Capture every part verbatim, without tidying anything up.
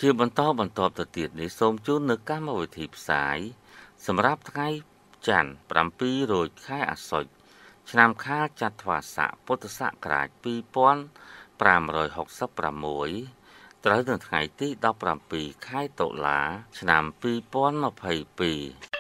ជាបន្តបន្តទៅទៀតនេះសូមជូននៅកម្មវិធីផ្សាយសម្រាប់ថ្ងៃច័ន្ទប្រាំពីររោចខែអាសត់ឆ្នាំខាលចត្វាស័កពុទ្ធសករាជពីរពាន់ប្រាំរយហកសិបប្រាំមួយត្រូវនៅថ្ងៃទីដប់ប្រាំពីរខែតុលាឆ្នាំពីរពាន់ម្ភៃពីរ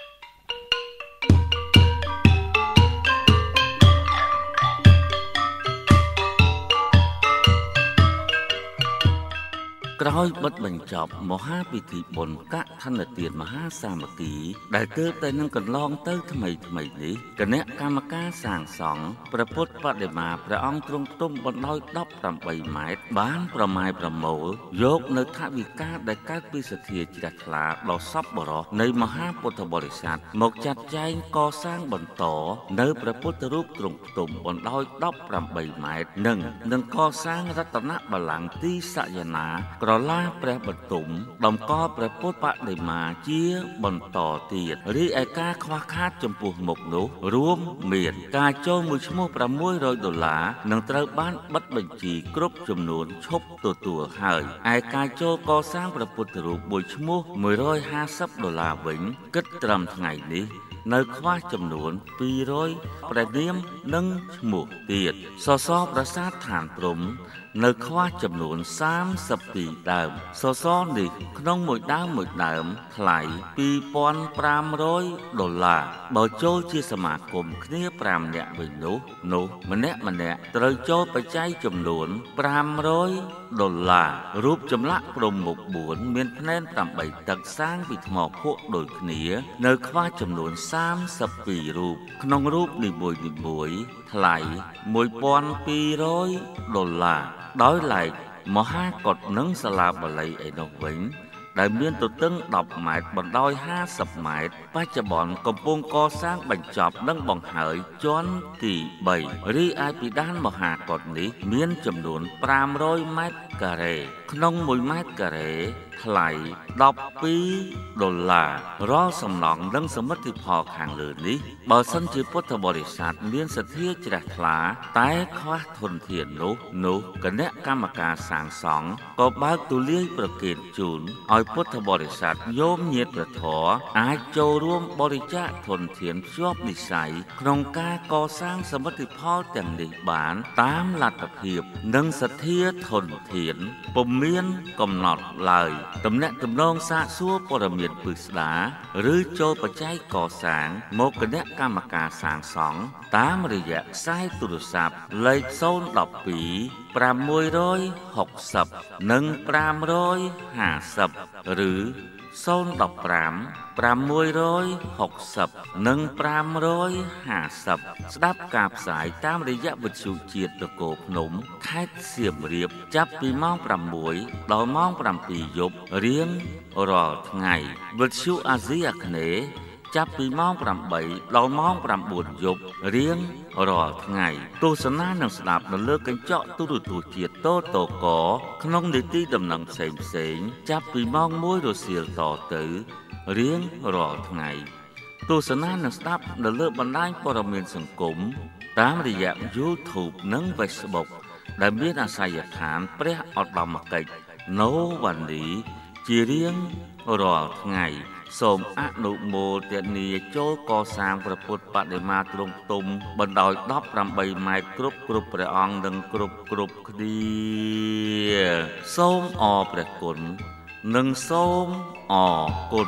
ក្រោយបិទបញ្ចប់មហាពិធីបុណ្យកឋិនទានមហាសាមគ្គីដែលទើបតែនឹងកន្លងទៅថ្មីថ្មីនេះគណៈកម្មការសាងសង់ព្រះពុទ្ធបដិមាព្រះអង្គទ្រង់ទុំបណ្ដោយដប់ប្រាំបីម៉ែត្របានប្រម៉ាយប្រមូលយកនៅថវិកាដែលកើតពីសទ្ធាជ្រះថ្លាដ៏សប្បុរសនៃមហាពុទ្ធបរិស័ទមកចាត់ចែងកសាងបន្តនៅព្រះពុទ្ធរូបទ្រង់ទុំបណ្ដោយដប់ប្រាំបីម៉ែត្រនិងនឹងកសាងរតនបល្ល័ង្កទីសយនាក្រឡាព្រះបន្ទុំដំកល់ព្រះពុទ្ធបដិមាជាបន្តទៀតរីឯការខ្វះខាតចំពោះមុខនោះរួមមានការចូលមួយឈ្មោះប្រាំមួយរយដុល្លារនឹងត្រូវបានបិទបញ្ជីគ្រប់ចំនួនឈប់ទទួលហើយឯការចូលកសាងព្រះពុទ្ធរូបមួយឈ្មោះមួយរយហាសិបដុល្លារវិញគិតត្រឹមថ្ងៃនេះនៅខ្វះចំនួនពីររយព្រះនាមនិងឈ្មោះទៀតសសរប្រាសាទឋានព្រំនៅខ្វះចំនួនសាមសិបពីរដើមសសរនេះក្នុងមួយដើមមួយដើមថ្លៃពីរពាន់ប្រាំរយដុល្លារបើចូលជាសមាគមគ្នាប្រាំនាក់វិញនោះនោះម្នាក់ម្នាក់ត្រូវចូលបច្ច័យចំនួនប្រាំរយដុល្លាររូបចម្លាក់ព្រំមុខបួនមានភ្នែនប្រាំបីទឹកសាងពីថ្មភក់ដូចគ្នានៅខ្វះចំនួនសាមសិបពីររូបក្នុងរូបនីមួយនីមួយថ្លៃមួយពាន់ពីររយដុល្លារដោយឡែកមហាកុដនិងសាលាបាលីឯនោះវិញដែលមានទទឹងដប់ម៉ែត្របណ្ដោយហាសិបម៉ែត្របច្ចុប្បន្នកំពុងកសាងបញ្ចប់និងបង្ហើយជាន់ទីបីរីឯពីដានមហាកុដនេះមានចំនួនប្រាំរយម៉ែត្រការ៉េក្នុងមួយម៉ែត្រការ៉េថ្លៃដប់ពីរដុល្លាររាល់សំណង់និងសមិទ្ធផលខាងលើនេះបើសិនជាពុទ្ធបរិស័ទមានសទ្ធាជ្រះថ្លាតែខ្វះធនធាននោះនោះគណៈកម្មការសាងសង់ក៏បើកទូលាយប្រកេតជូនឲ្យពុទ្ធបរិស័ទយោមញាតិព្រះធម៌អាចចូលរួមបរិច្ចាគធនធានភ្ជាប់និស្ស័យក្នុងការកសាងសមិទ្ធផលទាំងនេះបានតាមលទ្ធភាពនិងសទ្ធាធនធានពុំមានកំណត់ឡើយតំណែងតំណងសាកសួរព័ត៌មានពិស្ដារឬចូលបច្ច័យកសាងមកគណៈកម្មការសាងសង់តាមរយៈខ្សែទូរស័ព្ទលេខศูนย์ một hai ប្រាំមួយរយហុកសិបនិងប្រាំរយហាសិបឬศูนย์ một năm ប្រាំមួយរយហុកសិបនិងប្រាំរយហាសិបស្ដាប់ការផ្សាយតាមរយៈវិទ្យុជាតិនគរភ្នំខេត្តសៀមរាបចាប់ពីម៉ោងប្រាំមួយដល់ម៉ោងប្រាំពីរយប់រៀងរាល់ថ្ងៃវិទ្យុអាស៊ីអាគ្នេយ៍ចាប់ពីម៉ោងប្រាំបីដល់ម៉ោងប្រាំបួនយប់រៀងរាល់ថ្ងៃទស្សនានិងស្ដាប់នៅលើកញ្ចក់ទូរទស្សន៍ជាតិតតកក្នុងនីតិដំណឹងផ្សេងផ្សេងចាប់ពីម៉ោងមួយរសៀលតទៅរៀងរាល់ថ្ងៃទស្សនានិងស្ដាប់នៅលើបណ្ដាញព័ត៌មានសង្គមតាមរយៈ YouTube និង Facebook ដែលមានអាសយដ្ឋានព្រះឧត្តមកិច្ច Novani ជារៀងរាល់ថ្ងៃសូមអនុមោទនាចូលកសាងព្រះពុទ្ធបដិមាទ្រង់ទុំបណ្ដោយដប់ប្រាំបីម៉ែត្រគ្រប់គ្រប់ព្រះអង្គនិងគ្រប់គ្រប់គ្នាសូមអរព្រះគុណនិងសូមអរគុណ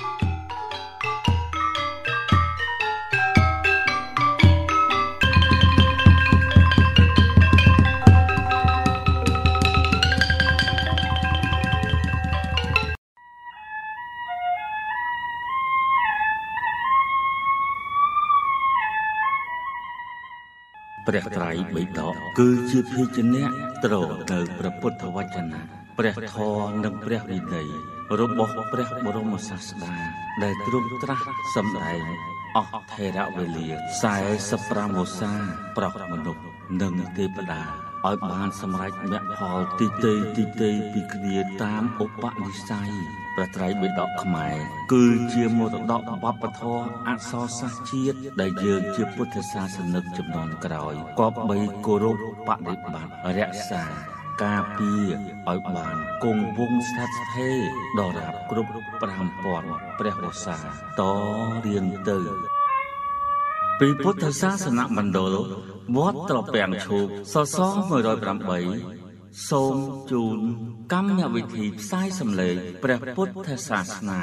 ព្រះត្រៃបិដកគឺជាភាជនៈត្រទៅព្រះពុទ្ធវចនៈព្រះធម៌និងព្រះវិន័យរបស់ព្រះបរមសាស្តាដែលទ្រង់ត្រាស់សម្ដែងអស់ថេរវេលាសែសិបប្រាំវស្សាប្រកមនុស្សនិងទេវតាឲ្យបានសម្រេចមគ្គផលទីទេទីទេពីគ្នាតាមឧបនិស្ស័យព្រះត្រៃបិដកខ្មែរគឺជាមរតកវប្បធម៌អក្សរសាស្ត្រជាតិដែលយើងជាពុទ្ធសាសនិកជំនាន់ក្រោយគប្បីគោរពបដិបត្តិរក្សាការពារឲ្យបានគង់វង្សស្ថិតស្ថេរដរាបគ្រប់ប្រាំពាន់ព្រះវស្សាតរៀងទៅពីពុទ្ធសាសនមណ្ឌលវត្តត្រពាំងឈូកសសមួយរយប្រាំបីសូមជូនកម្មវិធីផ្សាយសម្លេងព្រះពុទ្ធសាសនា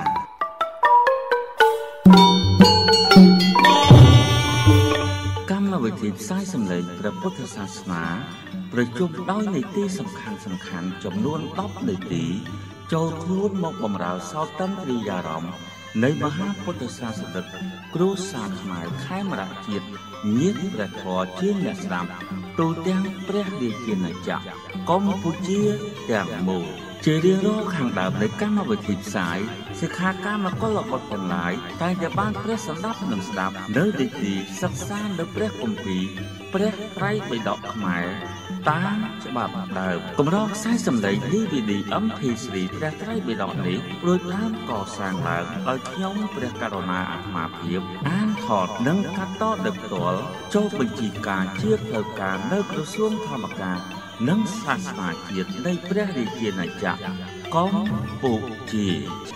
កម្មវិធីផ្សាយសម្លេងព្រះពុទ្ធសាសនាប្រជុំដោយនីតិសំខាន់សំខាន់ចំនួនដប់នីតិចូលខ្លួនមកបម្រើសោតន្ទ្រាយារម្មណ៍នៃមហាពុទ្ធសាសនិកគ្រួសារខ្មែរខេមរៈជាតិញាតិព្រះធម៌ជាអ្នកស្ដាប់ទូទាំងព្រះរាជាណាចក្រកម្ពុជាទាំងមូលជារៀងរាល់ខាងដើមនៃកម្មវិធីផ្សាយសិក្ខាកាមគលបុត្រទាំងឡាយតែងតែបានព្រះសម្ដាប់និងស្ដាប់នៅនីតិសិក្សានៅព្រះគម្ពីរព្រះត្រៃបិដកខ្មែរតាមច្បាប់ដើមកម្រងខ្សែសម្លេង ឌី វី ឌី អឹម ភី ទ្រី ព្រះត្រៃបិដកនេះព្រួយដើមកសាងឡើងដោយខ្ញុំព្រះករុណាអាត្មាភាពអានថតនិងកាត់តដោយផ្ទាល់ចូលបញ្ជីការជាផ្លូវការនៅក្រសួងធម្មការនិងសាសនាជាតិនៃព្រះរាជាណាចក្រកម្ពុជា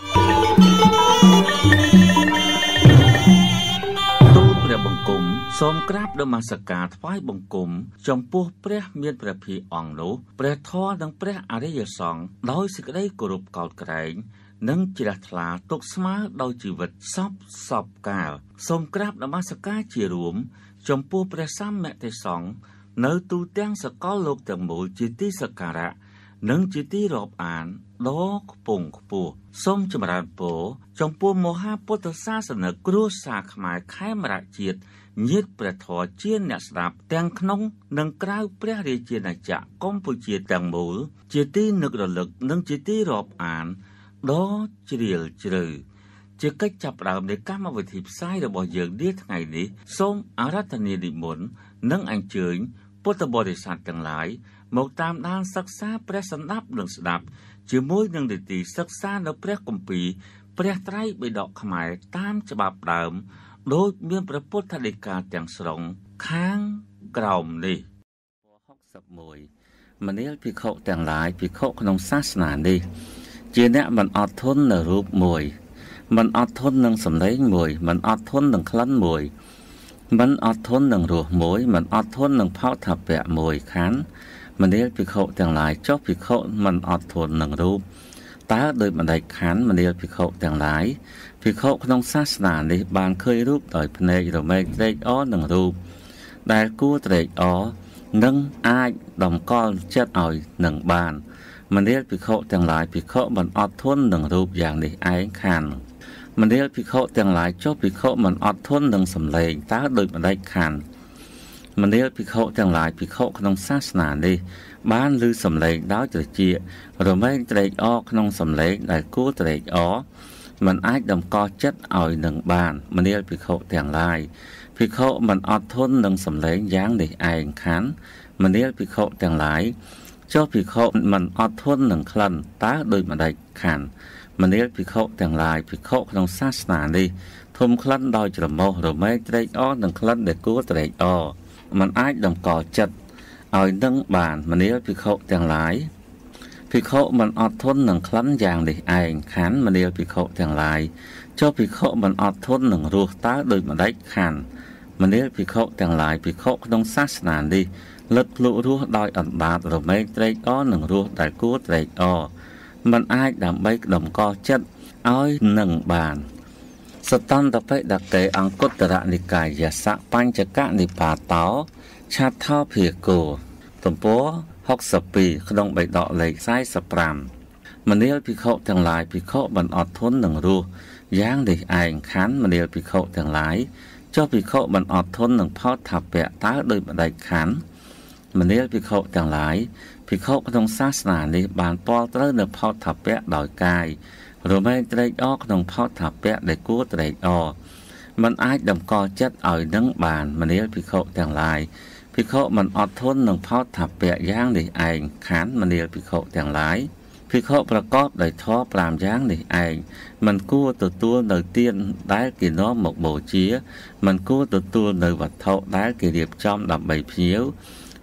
ទូលព្រះបង្គំសូមក្រាបនមស្ការថ្វាយបង្គំចំពោះព្រះមានព្រះភិអង្គនោះព្រះធម៌និងព្រះអរិយសង្ឃដោយសេចក្តីគោរពកោតក្រែងនិងជ្រះថ្លាទុកស្មើដោយជីវិតសពសពកាលសូមក្រាបនមស្ការជារួមចំពោះព្រះសម្មាទេសង្ឃនៅទូទាំងសកលលោកទាំងមូលជាទីសក្ការៈនិងជាទីរាប់អានដ៏ខ្ពង់ខ្ពស់សូមចម្រើនពរចំពោះមហាពុទ្ធសាសនិកគ្រួសារខ្មែរខេមរៈជាតិញាតិព្រះធម៌ជាអ្នកស្ដាប់ទាំងក្នុងនិងក្រៅព្រះរាជាណាចក្រកម្ពុជាទាំងមូលជាទីនឹករលឹកនិងជាទីរាប់អានដ៏ជ្រាលជ្រៅជាកិច្ចចាប់ផ្ដើមនៃកម្មវិធីផ្សាយរបស់យើងនាថ្ងៃនេះសូមអារាធនានិមន្តនិងអញ្ជើញពុទ្ធបរិស័ទទាំងឡាយមកតាមដានសិក្សាព្រះសម្ដាប់និងស្ដាប់ជាមួយនឹងនីតិសិក្សានៅព្រះគម្ពីរព្រះត្រៃបិដកខ្មែរតាមច្បាប់ដើមដោយមានព្រះពុទ្ធដីកាទាំងស្រុងខាងក្រោមនេះហុកសិបមួយមនាលភិក្ខុទាំងឡាយភិក្ខុក្នុងសាសនានេះជាអ្នកមិនអត់ធន់នៅរូបមួយមិនអត់ធន់នឹងសម្លេងមួយមិនអត់ធន់នឹងក្លិនមួយមិនអត់ធន់នឹងរសមួយមិនអត់ធន់នឹងផោថពៈមួយខានមនាលភិក្ខុទាំងឡាយចុះភិក្ខុមិនអត់ធន់នឹងរូបតើដោយបណ្ដេចខណ្ឌមនាលភិក្ខុទាំងឡាយភិក្ខុក្នុងសាសនានេះបានឃើញរូបដោយភ្នែករមែងត្រេកអរនឹងរូបដែលគួរត្រេកអរនិងអាចតម្កល់ចិត្តឲ្យនឹងបានមនាលភិក្ខុទាំងឡាយភិក្ខុមិនអត់ធន់នឹងរូបយ៉ាងនេះឯងខានមនាលភិក្ខុទាំងឡាយចុះភិក្ខុមិនអត់ធន់នឹងសម្លេងតើដោយបណ្ដេចខណ្ឌមនាលភិក្ខុទាំងឡាយភិក្ខុក្នុងសាសនានេះបានឮសម្លេងដោយត្រចៀករមែងត្រេកអរក្នុងសម្លេងដែលគួរត្រេកអរមិនអាចតម្កល់ចិត្តឲ្យនឹងបានមនាលភិក្ខុទាំងឡាយភិក្ខុមិនអត់ធន់នឹងសម្លេងយ៉ាងនេះឯងខានមនាលភិក្ខុទាំងឡាយចុះភិក្ខុមិនអត់ធន់នឹងក្លិនតើដោយបណ្ដេចខានមនាលភិក្ខុទាំងឡាយភិក្ខុក្នុងសាសនានេះធំក្លិនដោយច្រមុះរមែងត្រេកអរនឹងក្លិនដែលគួរត្រេកអរមិនអាចតម្កល់ចិត្តឲ្យនឹងបានមនាលភិក្ខុទាំងឡាយភិក្ខុមិនអត់ធន់នឹងក្លិនយ៉ាងនេះឯងខានមនាលភិក្ខុទាំងឡាយចុះភិក្ខុមិនអត់ធន់នឹងរសតើដោយបណ្ដេចខានមនាលភិក្ខុទាំងឡាយភិក្ខុក្នុងសាសនានេះលិតភ្លុករសដោយអណ្ដាតរមែងត្រេកអរនឹងរសដែលគួរត្រេកអរមិនអាចដើម្បីតម្កល់ចិត្តឲ្យនឹងបានសតន្តបិដកេអង្គុត្តរនិកាយសៈបញ្ចកនិបាតោឆាថោភិគោទំព័រហុកសិបពីរក្នុងបិដកលេខสี่สิบห้ามនាលភិក្ខុទាំងឡាយភិក្ខុមិនអត់ធន់នឹងរសយ៉ាងនេះឯងខានមនាលភិក្ខុទាំងឡាយចុះភិក្ខុមិនអត់ធន់នឹងផោថពៈតើដោយបណ្ដេចខានមនាលភិក្ខុទាំងឡាយភិក្ខុក្នុងសាសនានេះបានពាល់ត្រូវនៅផោថពៈដោយកាយរមែងត្រេកអរក្នុងផោថពៈដែលគួរត្រេកអរមិនអាចតម្កល់ចិត្តឲ្យនឹងបានមនាលភិក្ខុទាំងឡាយភិក្ខុមិនអត់ធន់នឹងផោថពៈយ៉ាងនេះឯងខានមនាលភិក្ខុទាំងឡាយភិក្ខុប្រកបដោយធម៌ប្រាំយ៉ាងនេះឯងមិនគួរទទួលនៅទានដែលគេនាំមកបូជាមិនគួរទទួលនៅវត្ថុដែលគេរៀបចំដើម្បីភ្ញៀវ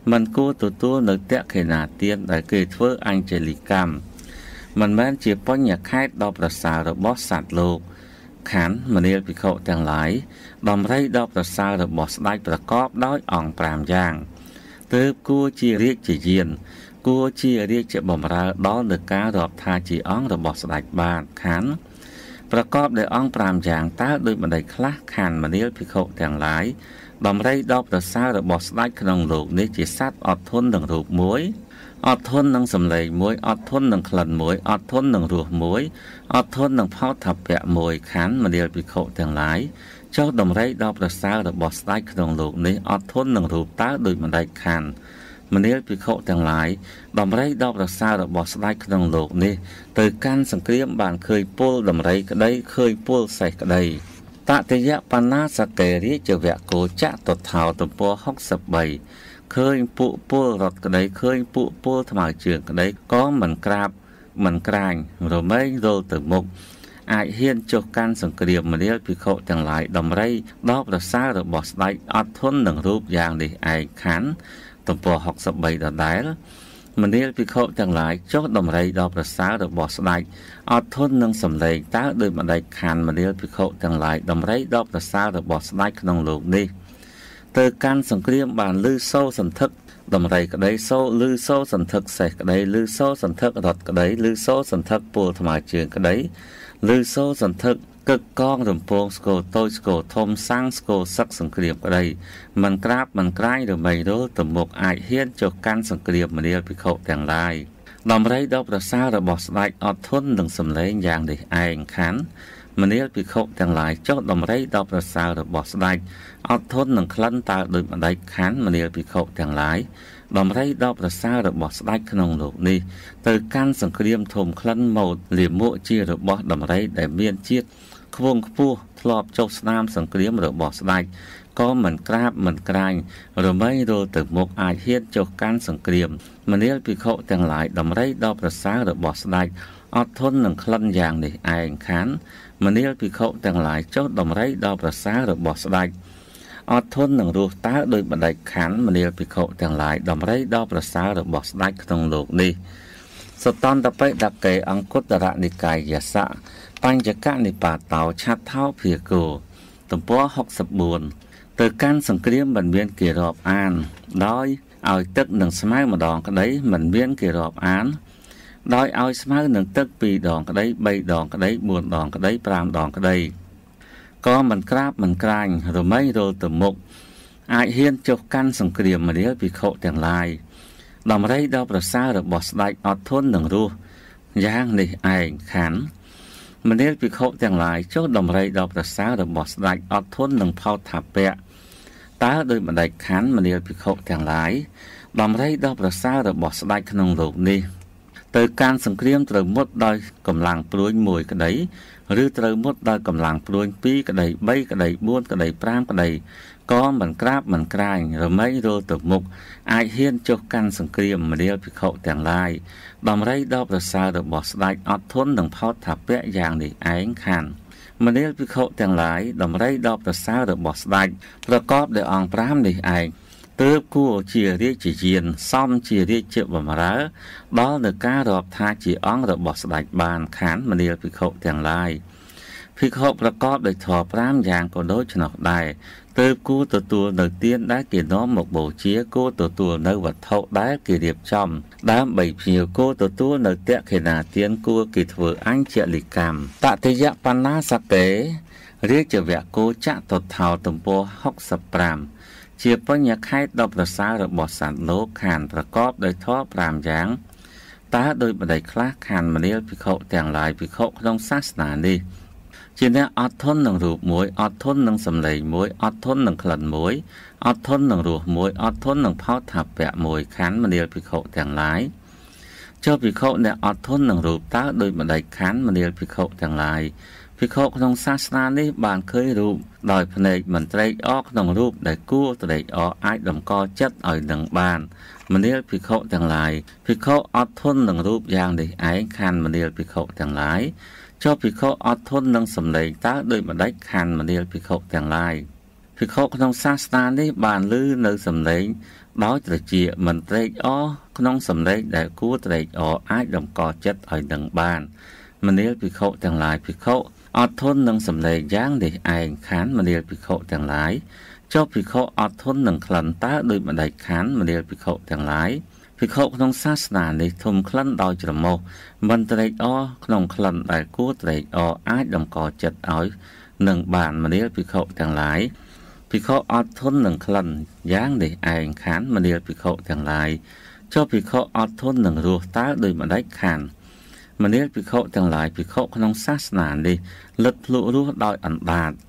มันกู้ตัวตัวในเตะขนาดเตียนแต่เกิดเพื่ออังเจลิกรรมมันแม้เจียป้อนอยากให้ดอกประสาหรือบอสสัตว์โลกขันมันเรียกพิเขาแต่งหลายดอมไรดอกประสาหรือบอสได้ประกอบด้วยอ่องปรามย่างเติบกู้จีเรียกจีเยียนกู้จีเรียกจะบ่มราดอเดือการรอบทาจีอ่องหรือบอสได้บาดขันประกอบด้วยอ่องปรามย่างตาโดยบันไดคลาขันมันเรียกพิเขาแต่งหลายดอมไรดอกประสาหรือบอสได้ขนมโลกนี้จีซัดอดทนดังรูปมวยอดทนนังสำเร็จมวยอดทนนังคลันมวยอดทนนังรัวมวยอดทนนังเผาทับแปะมวยขันมาเดียวปีโคแต่งหลายเจ้าดมไรดอกประสาหรือบอสได้ขนมโลกนี้อดทนนังรูปตาโดยมันได้ขันมาเดียวปีโคแต่งหลายดมไรดอกประสาหรือบอสได้ขนมโลกนี้โดยการสังเกตบานเคยปูดมไรก็ได้เคยปูใส่ก็ได้ตะเตียปนาสเกริจะแวะโกจะตดเท้าตัวปัวหกสิบใบเคยปุปัวรถก็ได้เคยปุปัวทำไมเชื่อก็ได้ก็เหมือนกราบเหมือนกลางเราไม่โดนตึกมุกอาจเห็นจบการสังเกตมาเรียกพิโคจังหลายดมไรดอกประสาหรือบอสได้อัดทนหนึ่งรูปอย่างดีไอขันตัวปัวหกสิบใบต่อได้มันเรียกพิโคจังหลายโจดมไรดอกประสาหรือบอสได้อัดทนหนึ่งสำเร็จตาโดยมันได้ขันมันเรียกพิโคจังหลายดมไรดอกประสาหรือบอสได้ขนมโลกนี้เติการสังเกตบานลือโซ่สันทึกดมไรก็ได้โซ่ลือโซ่สันทึกใส่ก็ได้ลือโซ่สันทึกรถก็ได้ลือโซ่สันทึกปูธรรมะเชื่อก็ได้ลือโซ่สันทึกกึกก้องรำโพงสโกโต้สโกทมสร้างสโกสักสังเกตก็ได้มันกราบมันใกล้หรือไม่รู้ตมกอาจเห็นจบการสังเกตมาเรียกพิโคแต่งลายดมไรดอกประสาหรือบอสได้อดทนหนึ่งสำเร็จอย่างดีไอขันมันเรียกพิโคแต่งลายโจดมไรดอกประสาหรือบอสได้อดทนหนึ่งคลันตาโดยมันได้ขันมันเรียกพิโคแต่งหลายดมไรดอกประสาหรือบอสได้ขนมโลกนี้โดยการสังเกตทมคลันโมดเหลี่ยมโมจีหรือบอสดมไรได้เมียนเจียดขวงขปูทลอบโจสนามสังเกตหรือบอสได้ก็เหมือนกราบเหมือนกลางหรือไม่โดยตึกมกอาเฮียนโจการสังเกตมันเรียกพิโคแต่งหลายดมไรดอกประสาหรือบอสได้อดทนหนึ่งคลันอย่างนี้ไอขันมันเรียกพิโคแต่งหลายโจดมไรดอกประสาหรือบอสได้อดทนหนึ่งรูตาโดยบันไดขันมันเรียกพิโคแต่งหลายดมไรดอกประสาหรือบอสได้ขนมโลกนี้สตอนตะไปดักเกอังคุตระนิกายยะสะปัญจกะนิปาเตาชัดเท้าเพียโกตัวปัวหกสิบบุญเติดการสังเกตบันเวียนเกี่ยวกับอ่านโดยเอาตึกหนึ่งสมัยมาดองก็ได้บันเวียนเกี่ยวกับอ่านโดยเอาสมัยหนึ่งตึกปีดองก็ได้ใบดองก็ได้บุญดองก็ได้ปรามดองก็ได้ก็มันกราบมันกลางหรือไม่โดนตัวมุกอาเฮียนจบการสังเกตมาเดียวพิโคแต่งลายดอมไรดอกประสาหรือบอสได้อดทนหนึ่งรูย่างในไอขันมันเรียกพิโคแต่งลายโจดอมไรดอกประสาหรือบอสได้อดทนหนึ่งเผาถับแปะตาโดยบันไดขันมันเรียกพิโคแต่งลายดอมไรดอกประสาหรือบอสได้ขนมโลกนี้โดยการสังเกตตรึงมดโดยกำลังปลุยมวยกระไดหรือตรึงมดโดยกำลังปลุยปีกระไดใบกระไดบ้วนกระไดปรามกระไดก็เหมือนกราบเหมือนกลางหรือไม่โดนตกมุกอาเฮียนจบการสังเกตมาเดียวพิโคแต่งลายดอมไรดอกประสาหรือบอสได้อดทนหนึ่งเผาถับแปะอย่างนี้ไอ้ขันมาเดียวพิโคแต่งลายดอมไรดอกประสาหรือบอสได้ประกอบด้วยองปรามนี้ไอเติบกู้เชียเรียจีเยียนซ่อมเชียเรียเจ็บบมาระดอลเดการรอบทาจีอ่องหรือบอสได้บานขันมาเดียวพิโคแต่งลายพิโคประกอบด้วยถอปรามอย่างก็โดยชนกได้เติบกู้ตัวตัวเนื้อเตี้ยนได้เกี่ยน้อมหมกโบเชียกู้ตัวตัวเนื้อวัดเท่าได้เกี่ยเรียบจอมด้ามใบเพียวกู้ตัวตัวเนื้อเตะขนาดเตี้ยนกู้กี่เถื่ออันเจริกรรมตะเทียปันนาสเกเรียกจะแวะกู้จะตัวเท่าตัวปัวหกสิบปรามเชียปัญญาไข่ดอกประสาหรือบอสสันโลกขานประกอบโดยท่อปรามยางตาโดยบันไดคลาขานมาเลี้ยวพิโคแต่งลายพิโคต้องศาสนาดีจีน่าอดทนหนึ่งรูปมวยอดทนหนึ่งสำเร็จมวยอดทนหนึ่งขลันมวยอดทนหนึ่งรูปมวยอดทนหนึ่งเผาถับแปะมวยขันมาเดียวพิโคแต่งหลายเจ้าพิโคเนี่ยอดทนหนึ่งรูปตาโดยบันไดขันมาเดียวพิโคแต่งหลายพิโคขนมศาสนานี้บานเคยรูปโดยพเนจมันเตยออกขนมรูปได้กู้เตยออกไอ้ดำกอจัดอ่อยหนึ่งบานมาเดียวพิโคแต่งหลายพิโคอดทนหนึ่งรูปอย่างได้ไอ้ขันมาเดียวพิโคแต่งหลายชอบพิโคอดทนนังสำเร็จตาโดยมาได้คันมาเดียวพิโคแต่งลายพิโคขนมศาสนาได้บานลื้อในสำเร็จដោយត្រជាមិនត្រេកអរក្នុងសម្លេងដែលគួរត្រេកអរអាចតម្កល់ចិត្តឲ្យនឹងបានមនាលភិក្ខុទាំងឡាយភិក្ខុអត់ធន់នឹងសម្លេងយ៉ាងនេះឯងខានមនាលភិក្ខុទាំងឡាយចុះភិក្ខុអត់ធន់នឹងក្លិនតើដូចម្ដេចខានមនាលភិក្ខុទាំងឡាយភិក្ខុក្នុងសាសនានេះធំក្លិនដោយច្រមុះមិនត្រេកអរក្នុងក្លិនដែលគួរត្រេកអរអាចតម្កល់ចិត្តឲ្យនឹងបានមនាលភិក្ខុទាំងឡាយភិក្ខុអត់ធន់នឹងក្លិនយ៉ាងនេះឯងខានមនាលភិក្ខុទាំងឡាយចុះភិក្ខុអត់ធន់នឹងរសតើដូចម្ដេចខានមនាលភិក្ខុទាំងឡាយភិក្ខុក្នុងសាសនានេះលិតភ្លុករស់ដោយអណ្ដាត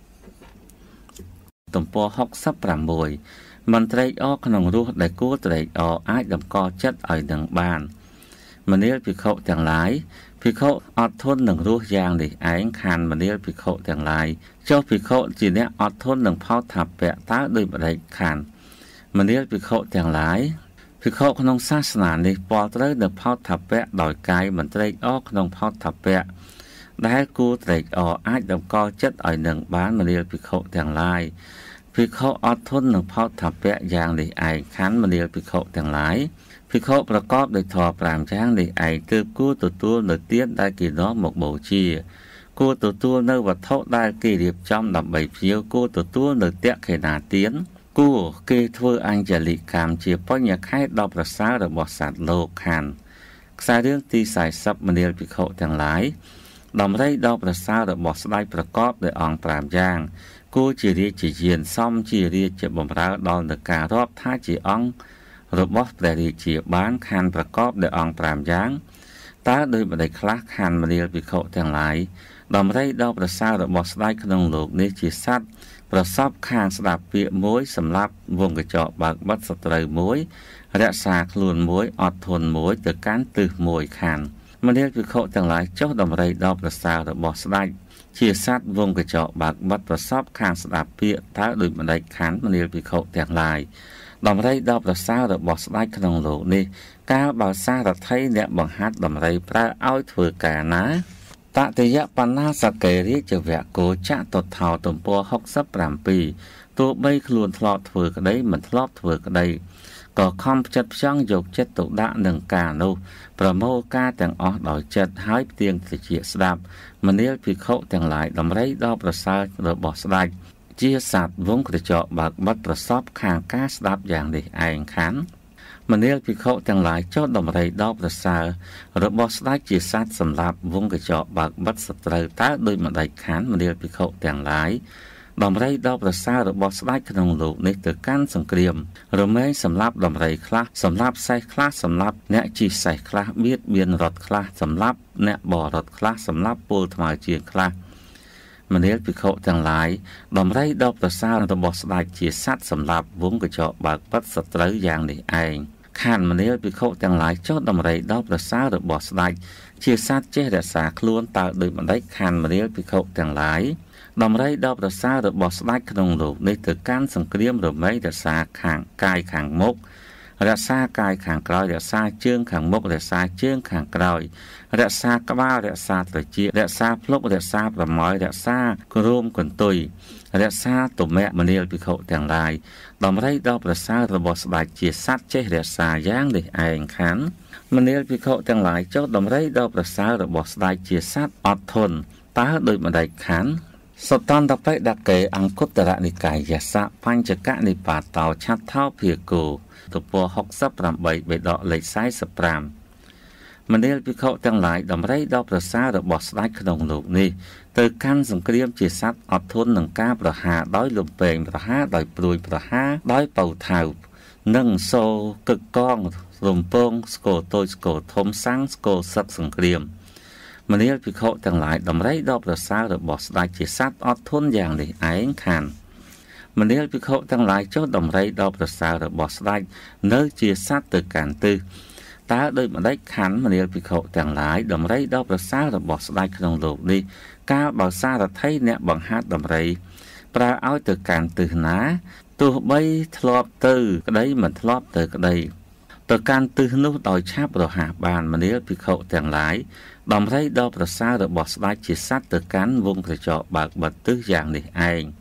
ទំព័រហុកសិបប្រាំមួយមិនត្រេកអរក្នុងរសដែលគួរត្រេកអរអាចតម្កល់ចិត្តឲ្យនឹងបានមនាលភិក្ខុទាំងឡាយភិក្ខុអត់ធន់នឹងរសយ៉ាងនេះឯងខានមនាលភិក្ខុទាំងឡាយចុះភិក្ខុជាអ្នកអត់ធន់នឹងផោថាពៈតើដូចម្ដេចខានមនាលភិក្ខុទាំងឡាយភិក្ខុក្នុងសាសនានេះពាល់ត្រូវនៅផោថាពៈដោយកាយមិនត្រេកអរក្នុងផោថាពៈដែលគួរត្រេកអរអាចតម្កល់ចិត្តឲ្យនឹងបានមនាលភិក្ខុទាំងឡាយភិក្ខុអត់ធន់នឹងផោថាពៈយ៉ាងនេះឯងខានមនាលភិក្ខុទាំងឡាយភិក្ខុប្រកបដោយធម៌ប្រាំយ៉ាងនេះឯងទើបគួរទទួលនៅទានដែលគេនាំមកបូជាគួរទទួលនៅវត្ថុដែលគេរៀបចំដើម្បីភ្ញៀវគួរទទួលនៅតក្ខេណាទានគួរគេធ្វើអញ្ជលិកម្មជាបញ្ញខេត្តដ៏ប្រសើររបស់សត្វលោកខានខ្សែរឿងទីសែនមនាលភិក្ខុទាំងឡាយដំរីដ៏ប្រសើររបស់ស្ដេចប្រកបដោយអង្គប្រាំយ៉ាងគួរជារាជយានសមជារាជបម្រើដល់នឹងការរាប់ថាជាអង្គរបស់ព្រះរាជាបានខានប្រកបដោយអង្គប្រាំយ៉ាងតើដោយម្ដេចខ្លះខានមនាលភិក្ខុទាំងឡាយដំរីដ៏ប្រសើររបស់ស្ដេចក្នុងលោកនេះជាសត្វប្រសពខាងស្ដាប់ពាក្យមួយសម្រាប់វងកញ្ចក់បើកបិទសត្រូវមួយរក្សាខ្លួនមួយអត់ធន់មួយទៅកាន់ទិសមួយខានមនាលភិក្ខុទាំងឡាយចុះដំរីដ៏ប្រសើររបស់ស្ដេចជាសត្វវងកញ្ចក់បើកបិទប្រសពខាងស្ដាប់ពាក្យតើដោយម្ដេចខានមនាលភិក្ខុទាំងឡាយដំរីដ៏ប្រសើររបស់ស្ដេចក្នុងលោកនេះកាលបើសារថីអ្នកបង្ហាត់ដំរីប្រើឲ្យធ្វើការណាតតយបណ្ណាសកេរាជវៈគោចតុថោទំព័រហុកសិបប្រាំពីរទោះបីខ្លួនធ្លាប់ធ្វើក្តីមិនធ្លាប់ធ្វើក្តីក៏ខំផ្ចិតផ្ចង់យកចិត្តទុកដាក់នឹងការនោះប្រមូលការទាំងអស់ដោយចិត្តហើយផ្ទៀងត្រជាស្ដាប់មនាលភិក្ខុទាំងឡាយដំរីដ៏ប្រសើររបស់ស្ដេចជាសត្វវងក្រចកបើកបិទប្រសពខាងការស្ដាប់យ៉ាងនេះឯងខានមនាលភិក្ខុទាំងឡាយចុះដំរីដ៏ប្រសើររបស់ស្ដេចជាសត្វសម្រាប់វងកញ្ចក់បើកបិទសត្រូវតើដោយម្ដេចខានមនាលភិក្ខុទាំងឡាយដំរីដ៏ប្រសើររបស់ស្ដេចក្នុងលោកនេះទៅកាន់សង្គ្រាមរមែងសម្រាប់ដំរីខ្លះសម្រាប់សេះខ្លះសម្រាប់អ្នកជិះសេះខ្លះបៀតបៀនរត់ខ្លះសម្រាប់អ្នកបររត់ខ្លះសម្រាប់ពលថ្មើរជាងខ្លះមនាលភិក្ខុទាំងឡាយដំរីដ៏ប្រសើររបស់ស្ដេចជាសត្វសម្រាប់វងកញ្ចក់បើកបិទសត្រូវយ៉ាងនេះឯងខានមនាលភិក្ខុទាំងឡាយចុះដំរីដ៏ប្រសើររបស់ស្ដេចជាសត្វចេះរក្សាខ្លួនតើដូចម្ដេចខានមនាលភិក្ខុទាំងឡាយដំរីដ៏ប្រសើររបស់ស្ដេចក្នុងលោកនេះទៅកាន់សង្គ្រាមរមែងរក្សាខាងកាយខាងមុខរក្សាកាយខាងក្រោយរក្សាជើងខាងមុខរក្សាជើងខាងក្រោយរក្សាក្បាលរក្សាត្រចៀករក្សាភ្លុករក្សាប្រមោយរក្សាគ្រោមកន្ទុយរក្សាទុមៈមនាលភិក្ខុទាំងឡាយដំរីដ៏ប្រសើររបស់ស្ដេចជាសត្វចេះរក្សាយ៉ាងនេះឯងខានមនាលភិក្ខុទាំងឡាយចុះដំរីដ៏ប្រសើររបស់ស្ដេចជាសត្វអត់ធន់តើដូចម្ដេចខានសតន្តបិដកេអង្គុត្តរនិកាយយសៈបញ្ចកនិបាតោឆាត់ថោភាគោទំព័រហុកសិបប្រាំបីបេដកលេខសែសិបប្រាំមនាលភិក្ខុទាំងឡាយដំរីដ៏ប្រសើររបស់ស្ដេចក្នុងលោកនេះទៅកាន់សង្គ្រាមជាសត្វអត់ធន់នឹងការប្រហារដោយលំពេងប្រហារដោយព្រួយប្រហារដោយបៅថៅនិងសូកឹកកងរំពងស្គរតូចស្គរធំសាំងស្គរសឹកសង្គ្រាមមនាលភិក្ខុទាំងឡាយដំរីដ៏ប្រសើររបស់ស្ដេចជាសត្វអត់ធន់យ៉ាងនេះឯងខានមនាលភិក្ខុទាំងឡាយចុះដំរីដ៏ប្រសើររបស់ស្ដេចនៅជាសត្វទៅកាន់ទិសតើដោយម្ដេចខណ្ឌមនាលភិក្ខុទាំងឡាយដំរីដ៏ប្រសើររបស់ស្ដេចក្នុងលោកនេះកាលបើសារថីអ្នកបង្ហាត់ដំរីប្រើឲ្យទៅកាន់ទិសណាទោះបីធ្លាប់ទៅក្តីមិនធ្លាប់ទៅក្តីទៅកាន់ទិសនោះដោយឆាប់រហ័សបានមនាលភិក្ខុទាំងឡាយដំរីដ៏ប្រសើររបស់ស្ដេចជាសត្វទៅកាន់វងក្រចកបើកបិទទិសយ៉ាងនេះឯង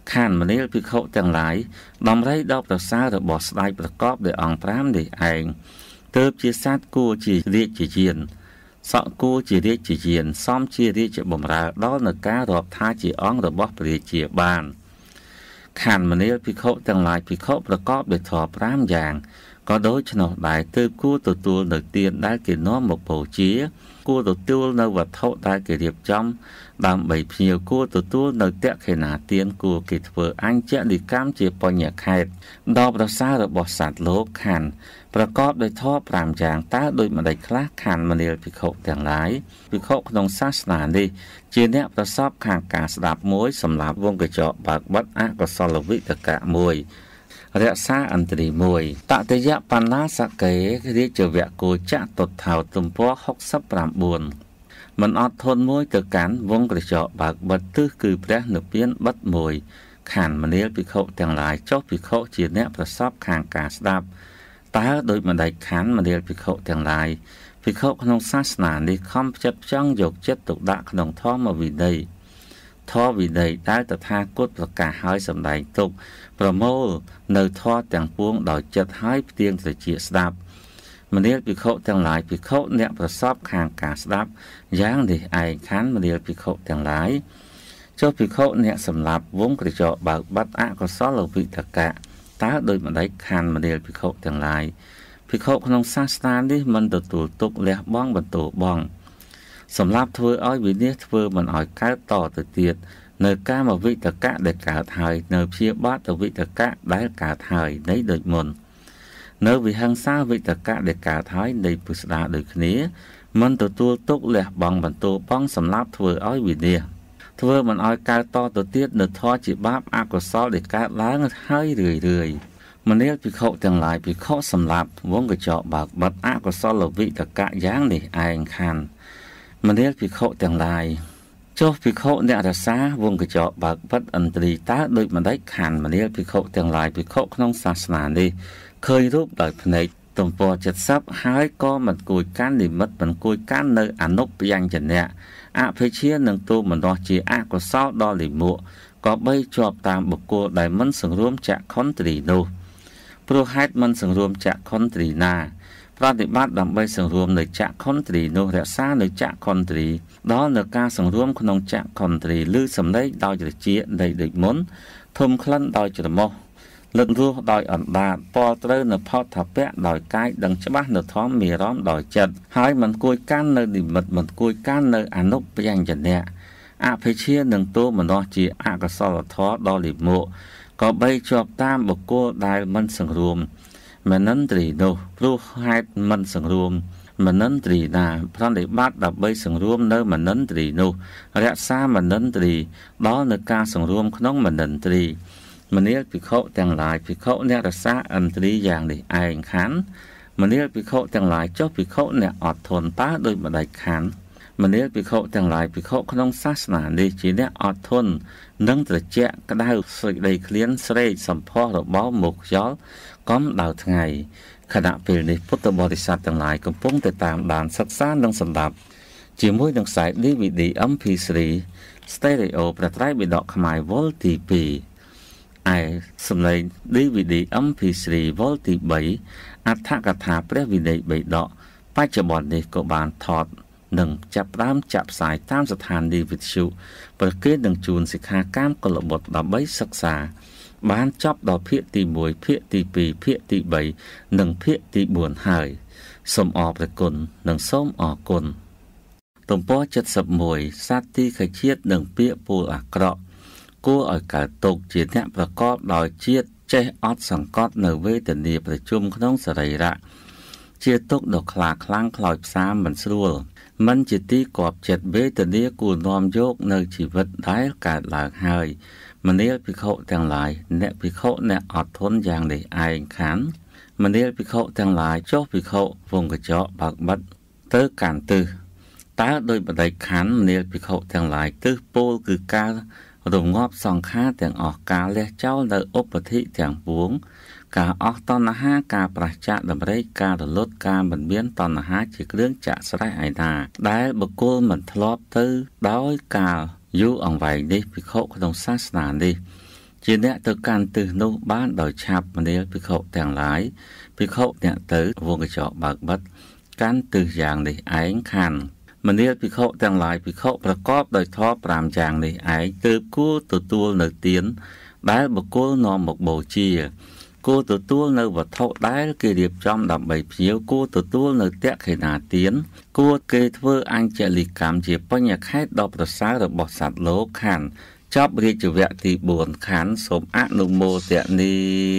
ខានមនាលភិក្ខុទាំងឡាយដំរីដល់ប្រសើររបស់ស្ដេចប្រកបដោយអង្គប្រាំនេះឯងទើបជាសត្វគួរជារាជជាយានសក់គួរជារាជជាយានសមជារាជបម្រើដល់នៅការរាប់ថាជាអង្គរបស់ព្រះរាជាបានខានមនាលភិក្ខុទាំងឡាយភិក្ខុប្រកបដោយធម៌ប្រាំយ៉ាងក៏ដូច្នោះដែរទើបគួរទទួលនៅទានដែលគេនាំមកបូជាគួរទទួលនៅវត្ថុដែលគេរៀបចំដើម្បីភ្ញៀវគួរទទួលនៅតក្ខិណាទានគួរគេធ្វើអញ្ញនិកម្មជាបញ្ញខេត្តដល់ប្រសើររបស់សត្វលោកខានប្រកបដោយធម៌ប្រាំយ៉ាងតើដូចម្ដេចខ្លះខានមនាលភិក្ខុទាំងឡាយភិក្ខុក្នុងសាសនានេះជាអ្នកប្រសពខាងការស្ដាប់មួយសម្រាប់វងកញ្ចក់បើកបិទអកុសលវិតកៈមួយរក្សាអន្ត្រីមួយតតយៈបណ្ណាសកេរាជវៈគោចតុថោទំព័រហុកសិបប្រាំបួនមិនអត់ធន់មួយទៅកាន់វងកញ្ចក់បើកបិទទិសគឺព្រះនិព្វានបិទមួយខានមនាលភិក្ខុទាំងឡាយចុះភិក្ខុជាអ្នកប្រសពខាងការស្ដាប់តើដូចម្ដេចខានមនាលភិក្ខុទាំងឡាយភិក្ខុក្នុងសាសនានេះខំផ្ចិតផ្ចង់យកចិត្តទុកដាក់ក្នុងធម៌វិន័យធម៌វិន័យដែលតថាគតប្រកាសឲ្យសម្ដែងទុកប្រមូលនៅធម៌ទាំងពួងដោយចិត្តឲ្យផ្ទៀងត្រជាស្ដាប់មនាលភិក្ខុទាំងឡាយភិក្ខុអ្នកប្រសពខាងការស្ដាប់យ៉ាងនេះឯងខានមនាលភិក្ខុទាំងឡាយចុះភិក្ខុអ្នកសម្លាប់វងក្រចកបើកបិទអកុសលវិតកៈតើដូចម្ដេចខានមនាលភិក្ខុទាំងឡាយភិក្ខុក្នុងសាសនានេះមិនទទួលទុកលះបង់បន្ទោបងសម្រាប់ធ្វើឲ្យវិនិច្ឆ័យធ្វើមិនឲ្យកើតតទៅទៀតនៅកាមវិតកៈដែលកើតហើយនៅព្យាបាទវិតកៈដែលកើតហើយនៃដូចមុននៅវិហង្សាវិតកៈដែលកើតហើយនៃពុស្ដាដូចគ្នាមិនទទួលទុកលះបង់បន្ទោបងសម្រាប់ធ្វើឲ្យវិនិច្ឆ័យធ្វើមិនឲ្យកើតតទៅទៀតនៅធម៌ជាបាបអកុសលដែលកើតឡើងហើយរឿយរឿយមនាលភិក្ខុទាំងឡាយភិក្ខុសម្រាប់វងកញ្ចក់បើកបិទអកុសលវិតកៈយ៉ាងនេះឯងខានមនាលភិក្ខុទាំងឡាយចុះភិក្ខុអ្នករសាវងកញ្ចក់បើកបិទឥន្ទ្រីតើដូចម្ដេចខានមនាលភិក្ខុទាំងឡាយភិក្ខុក្នុងសាសនានេះឃើញរូបដោយភ្នែកទំព័រเจ็ดสิบហើយក៏មិនគួរកាន់និមិត្តមិនគួរកាន់នៅអនុបយញ្ចនៈអភិជានឹងទូមនោជាអកុសលដល់លិមុក៏បីជាប់តាមបុគ្គលដែលមិនសង្រួមចក្ខុន្ទ្រីនោះព្រោះហេតុមិនសង្រួមចក្ខុន្ទ្រីណាប្រតិបត្តិដើម្បីសង្រួមនៅចក្ខុន្ទ្រីនោះរក្សានៅចក្ខុន្ទ្រីដល់នៅការសង្រួមក្នុងចក្ខុន្ទ្រីឬសម្ដែងដោយត្រចៀកនៃដូចមុនធំក្លិនដោយច្រមុះលឹករស់ដោយអណ្ដាតពលត្រូវនៅផោតថាពៈដោយកាយដឹងច្បាស់នៅធម្មមានអារម្មណ៍ដោយចិត្តហើយមិនគួរកាន់នៅនិមិត្តមិនគួរកាន់នៅអនុបយញ្ចនៈអភិជានឹងទូមនោជាអកុសលធម៌ដល់លិមុក៏បីជាប់តាមបុគ្គលដែលមិនសង្រួមមនិន្ទ្រីនោះព្រោះហេតុមិនសង្រួមមនិន្ទ្រីណាប្រតិបត្តិដើម្បីសង្រួមនៅមនិន្ទ្រីនោះរក្សាមនិន្ទ្រីដល់នៅការសង្រួមក្នុងមនិន្ទ្រីមនាលភិក្ខុទាំងឡាយភិក្ខុអ្នករក្សាឥន្ទ្រីយ៉ាងនេះឯងខានមនាលភិក្ខុទាំងឡាយចុះភិក្ខុអ្នកអត់ធន់តើដូចម្ដេចខានមនាលភិក្ខុទាំងឡាយភិក្ខុក្នុងសាសនានេះជាអ្នកអត់ធន់និងត្រជាក់ក្តៅសេចក្តីឃ្លានស្រេកសម្ផស្សរបស់មុខខ្យល់កំដៅថ្ងៃខណៈពេលនេះពុទ្ធបរិស័ទទាំងឡាយកំពុងតែតាមដានសិក្សានិងសម្ដាប់ជាមួយនឹងខ្សែ ឌី វី ឌី អេម ភី ទ្រី Stereo ព្រះត្រៃបិដកខ្មែរវល់ទីពីរឯសំឡេង ឌី វី ឌី អេម ភី ទ្រី វល់ទីបីអត្ថកថាព្រះវិន័យបិដកបច្ចុប្បន្ននេះក៏បានថតនិងចាប់ផ្ដើមចាក់ផ្សាយតាមស្ថានីយ៍វិទ្យុប្រគេននឹងជួនសិក្ខាកាមកុលបុត្រដើម្បីសិក្សាបានចប់ដល់ភាគទីមួយភាគទីពីរភាគទីបីនិងភាគទីបួនហើយសូមអរព្រគុណនិងសូមអរគុណទំព័រเจ็ดสิบเอ็ดសត្វទីខជាតិនិងពាក្យពោលអាក្រក់គួរឲ្យកើតទុកជាអ្នកប្រកបដោយជាតិចេះអត់សង្កត់នៅវេទនាប្រជុំក្នុងសរីរៈជាទុកដ៏ខ្លាខ្លាំងខ្លោចផ្សាមិនស្រួលមិនជាទីគប់ចិត្តវេទនាគួរនាំយកនៅជីវិតដែលកើតឡើងហើយមនាលភិក្ខុទាំងឡាយអ្នកភិក្ខុអ្នកអត់ធន់យ៉ាងនេះឯងខានមនាលភិក្ខុទាំងឡាយចុះភិក្ខុវងកញ្ចក់បើកបិទទៅកាន់ទិសតើដោយបដិខណ្ឌមនាលភិក្ខុទាំងឡាយទិសពោលគឺការរងាប់សង្ខារទាំងអស់ការលះចោលនៅឧបធិទាំងពួងការអស់តណ្ហាការប្រះចាកតម្រេកការរលត់ការមិនមានតណ្ហាជាគ្រឿងចាក់ស្រេះឯណាដែលបុគ្គលមិនធ្លាប់ទៅដោយកាលយូរអង្វែងនេះភិក្ខុក្នុងសាសនានេះជាអ្នកទៅកាន់ទិសនោះបានដោយឆាប់មនាលភិក្ខុទាំងឡាយភិក្ខុអ្នកទៅវងកញ្ចក់បើកបិទកាន់ទិសយ៉ាងនេះឯងខានមនាលភិក្ខុទាំងឡាយភិក្ខុប្រកបដោយធម៌ប្រាំយ៉ាងនេះឯងទើបគួរទទួលនៅទានដែលបុគ្គលនាំមកបូជាគួរទទួលនៅវត្ថុដែលគេរៀបចំដើម្បីភ្ញៀវគួរទទួលនៅតក្ខិណាទានគួរគេធ្វើអញ្ជលិកម្មជាបញ្ញខេត្តដ៏ប្រសើររបស់សត្វលោកខានចប់រាជវគ្គទីបួនខានសូមអនុមោទនា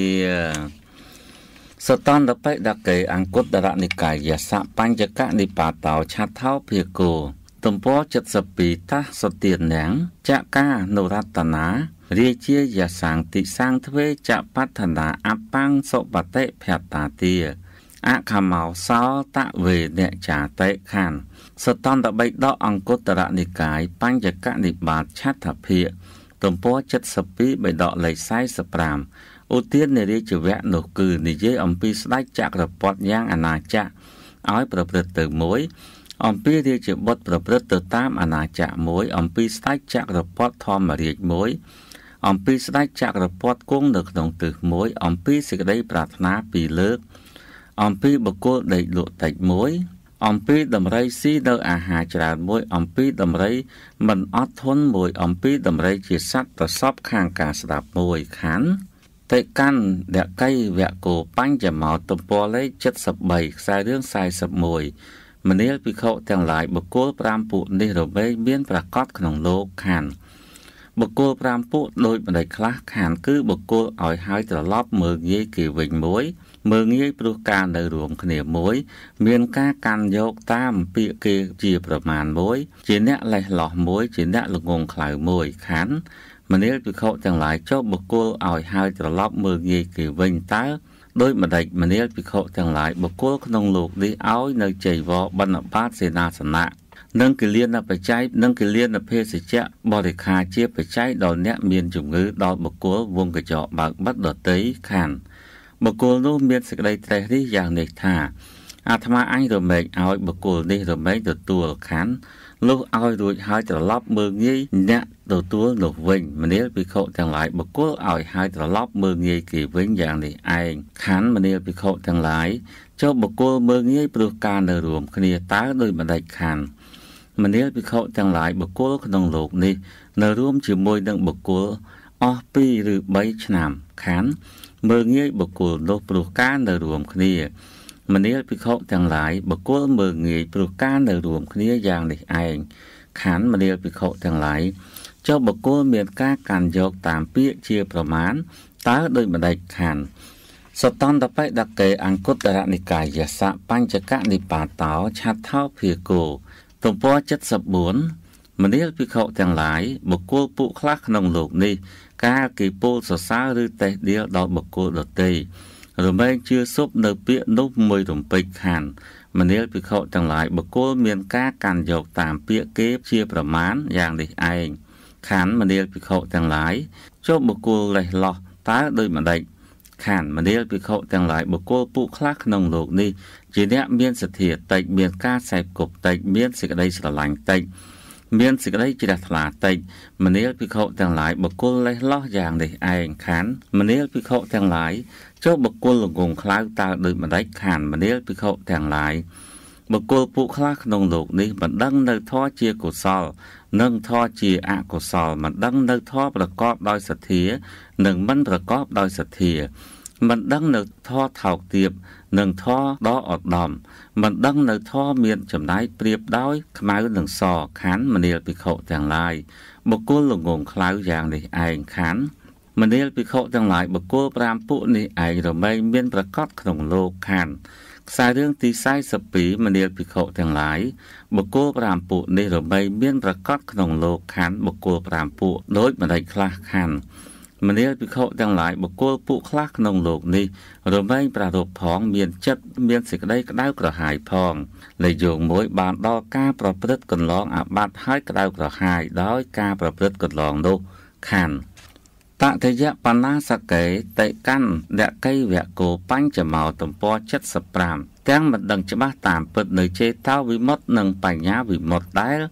សតន្តបិដកេអង្គុត្តរនិកាយសបញ្ចកនិបាតោឆថោភិក្ខុទំព័រ七十二តសទាននាងចកានុរតនារាជាយសាងតិសាងទ្វេចបដ្ឋនាអបង្សុបតិភតាទាអខមោសោតវេនចាតិខានសតន្តបិដកអង្គុត្តរនិកាយបញ្ចកនិបាតឆថភិទំព័រ七十二បិដកលេខសែសិបប្រាំឧទាននៃរាជវគ្គនោះគឺនិយាយអំពីស្ដេចចក្រពត្តិយ៉ាងអាណាចក្រឲ្យប្រព្រឹត្តទៅមួយអំពីរាជបុត្រប្រព្រឹត្តទៅតាមអាណាចក្រមួយអំពីស្ដេចចក្រពត្តិធម្មរាជមួយអំពីស្ដេចចក្រពត្តិគង់នៅក្នុងទិសមួយអំពីសេចក្តីប្រាថ្នាពីរលើកអំពីបុគ្គលដេកលក់តិចមួយអំពីដំរីស៊ីនៅអាហារច្រើនមួយអំពីដំរីមិនអត់ធន់មួយអំពីដំរីជាសត្វប្រសពខាងការស្ដាប់មួយខានតេកាន់ដកៃវគោបញ្ចមោទំព័រលេខ七十三ខ្សែរឿងសែសិបមួយមនាលភិក្ខុទាំងឡាយបុគ្គលប្រាំពួកនេះរមែងមានប្រកបក្នុងលោកខានបុគ្គលប្រាំពួកដូចម្ដេចខ្លះខានគឺបុគ្គលឲ្យហើយត្រឡប់មើលងាយគេវិញមួយមើលងាយព្រោះការនៅរួមគ្នាមួយមានការកាន់យកតាមពាក្យគេជាប្រមាណមួយជាអ្នកលេះលោះមួយជាអ្នកល្ងងខ្លៅមួយខានមនាលភិក្ខុទាំងឡាយចុះបុគ្គលឲ្យហើយត្រឡប់មើលងាយគេវិញតើដោយម្ដេចមនាលភិក្ខុទាំងឡាយបុគ្គលក្នុងលោកនេះឲ្យនៅចៃវរបិណ្ឌបាតសេនាសនៈនិងគិលានបច្ច័យនិងគិលានភេសជ្ជៈបរិខាជាបច្ច័យដល់អ្នកមានជំងឺដល់បុគ្គលវងកញ្ចក់បើកបិទដតីខានបុគ្គលនោះមានសេចក្តីត្រេះរិះយ៉ាងនេះថាអាត្មាអញរមែងឲ្យបុគ្គលនេះរមែងទទួលខានលុះឲ្យរួចហើយត្រឡប់មើលងាយអ្នកទទួលនោះវិញមនាលភិក្ខុទាំងឡាយបុគ្គលឲ្យហើយត្រឡប់មើលងាយគេវិញយ៉ាងនេះឯងខានមនាលភិក្ខុទាំងឡាយចុះបុគ្គលមើលងាយព្រោះការនៅរួមគ្នាតើដោយម្ដេចខានមនាលភិក្ខុទាំងឡាយបុគ្គលក្នុងលោកនេះនៅរួមជាមួយនឹងបុគ្គលអស់ពីរឬបីឆ្នាំខានមើលងាយបុគ្គលនោះព្រោះការនៅរួមគ្នាមនាលភិក្ខុទាំងឡាយបុគ្គលមើលងាយព្រោះការនៅរួមគ្នាយ៉ាងនេះឯងខានមនាលភិក្ខុទាំងឡាយចុះបុគ្គលមានការកាន់យកតាមពាក្យជាប្រមាណតើដោយម្ដេចខានសតន្តបិដកេអង្គុត្តរនិកាយសបញ្ចកនិបាតោឆថោភិក្ខុទំព័រ七十四មនាលភិក្ខុទាំងឡាយបុគ្គលពួកខ្លះក្នុងលោកនេះការគេពោលសរសើរឬតេះដៀលដល់បុគ្គលដទៃរមែងជឿសុបនៅពាក្យនោះមួយរំពេចខានមនាលភិក្ខុទាំងឡាយបុគ្គលមានការកាន់យកតាមពាក្យគេជាប្រមាណយ៉ាងនេះឯងខានមនាលភិក្ខុទាំងឡាយចុះបុគ្គលលេះលោះតើដោយម្ដេចខានមនាលភិក្ខុទាំងឡាយបុគ្គលពួកខ្លះក្នុងលោកនេះជាអ្នកមានសទ្ធាតិចមានការសែបគប់តិចមានសេចក្តីស្រឡាញ់តិចមានសេចក្តីជ្រះថ្លាតិចមនាលភិក្ខុទាំងឡាយបុគ្គលលេះលោះយ៉ាងនេះឯងខានមនាលភិក្ខុទាំងឡាយចុះបុគ្គលល្ងងខ្លៅតើដោយម្ដេចខានមនាលភិក្ខុទាំងឡាយបុគ្គលពួកខ្លះក្នុងលោកនេះមិនដឹងនៅធម៌ជាកុសលនិងធម៌ជាអកុសលមិនដឹងនៅធម៌ប្រកបដោយសទ្ធានិងមិនប្រកបដោយសទ្ធាមិនដឹងនៅធម៌ថោកទាបនិងធម៌ដ៏ឧត្តមមិនដឹងនៅធម៌មានចម្នៃប្រៀបដោយខ្មៅនិងសខានមនាលភិក្ខុទាំងឡាយបុគ្គលល្ងងខ្លៅយ៉ាងនេះឯងខានមនាលភិក្ខុទាំងឡាយបុគ្គលប្រាំពួកនេះឯងរមែងមានប្រកបក្នុងលោកខានខ្សែរឿងទីសែសិបពីរមនាលភិក្ខុទាំងឡាយបុគ្គលប្រាំពួកនេះរមែងមានប្រកបក្នុងលោកខានបុគ្គលប្រាំពួកដូចម្ដេចខ្លះខានមនាលភិក្ខុទាំងឡាយបុគ្គលពួកខ្លះក្នុងលោកនេះរមែងប្រារព្ធផងមានចិត្តមានសេចក្តីក្តៅក្រហាយផងលេខយោងមួយបានដល់ការប្រព្រឹត្តកន្លងអាបត្តិហើយក្តៅក្រហាយដោយការប្រព្រឹត្តកន្លងនោះខានតតយៈបណ្ណាសកេតេកាន់ដកៃវគោបញ្ចមោទំព័រ七十五ទាំងមិនដឹងច្បាស់តាមពិតនៅចេតោវិមុតនិងបញ្ញាវិមុតដែល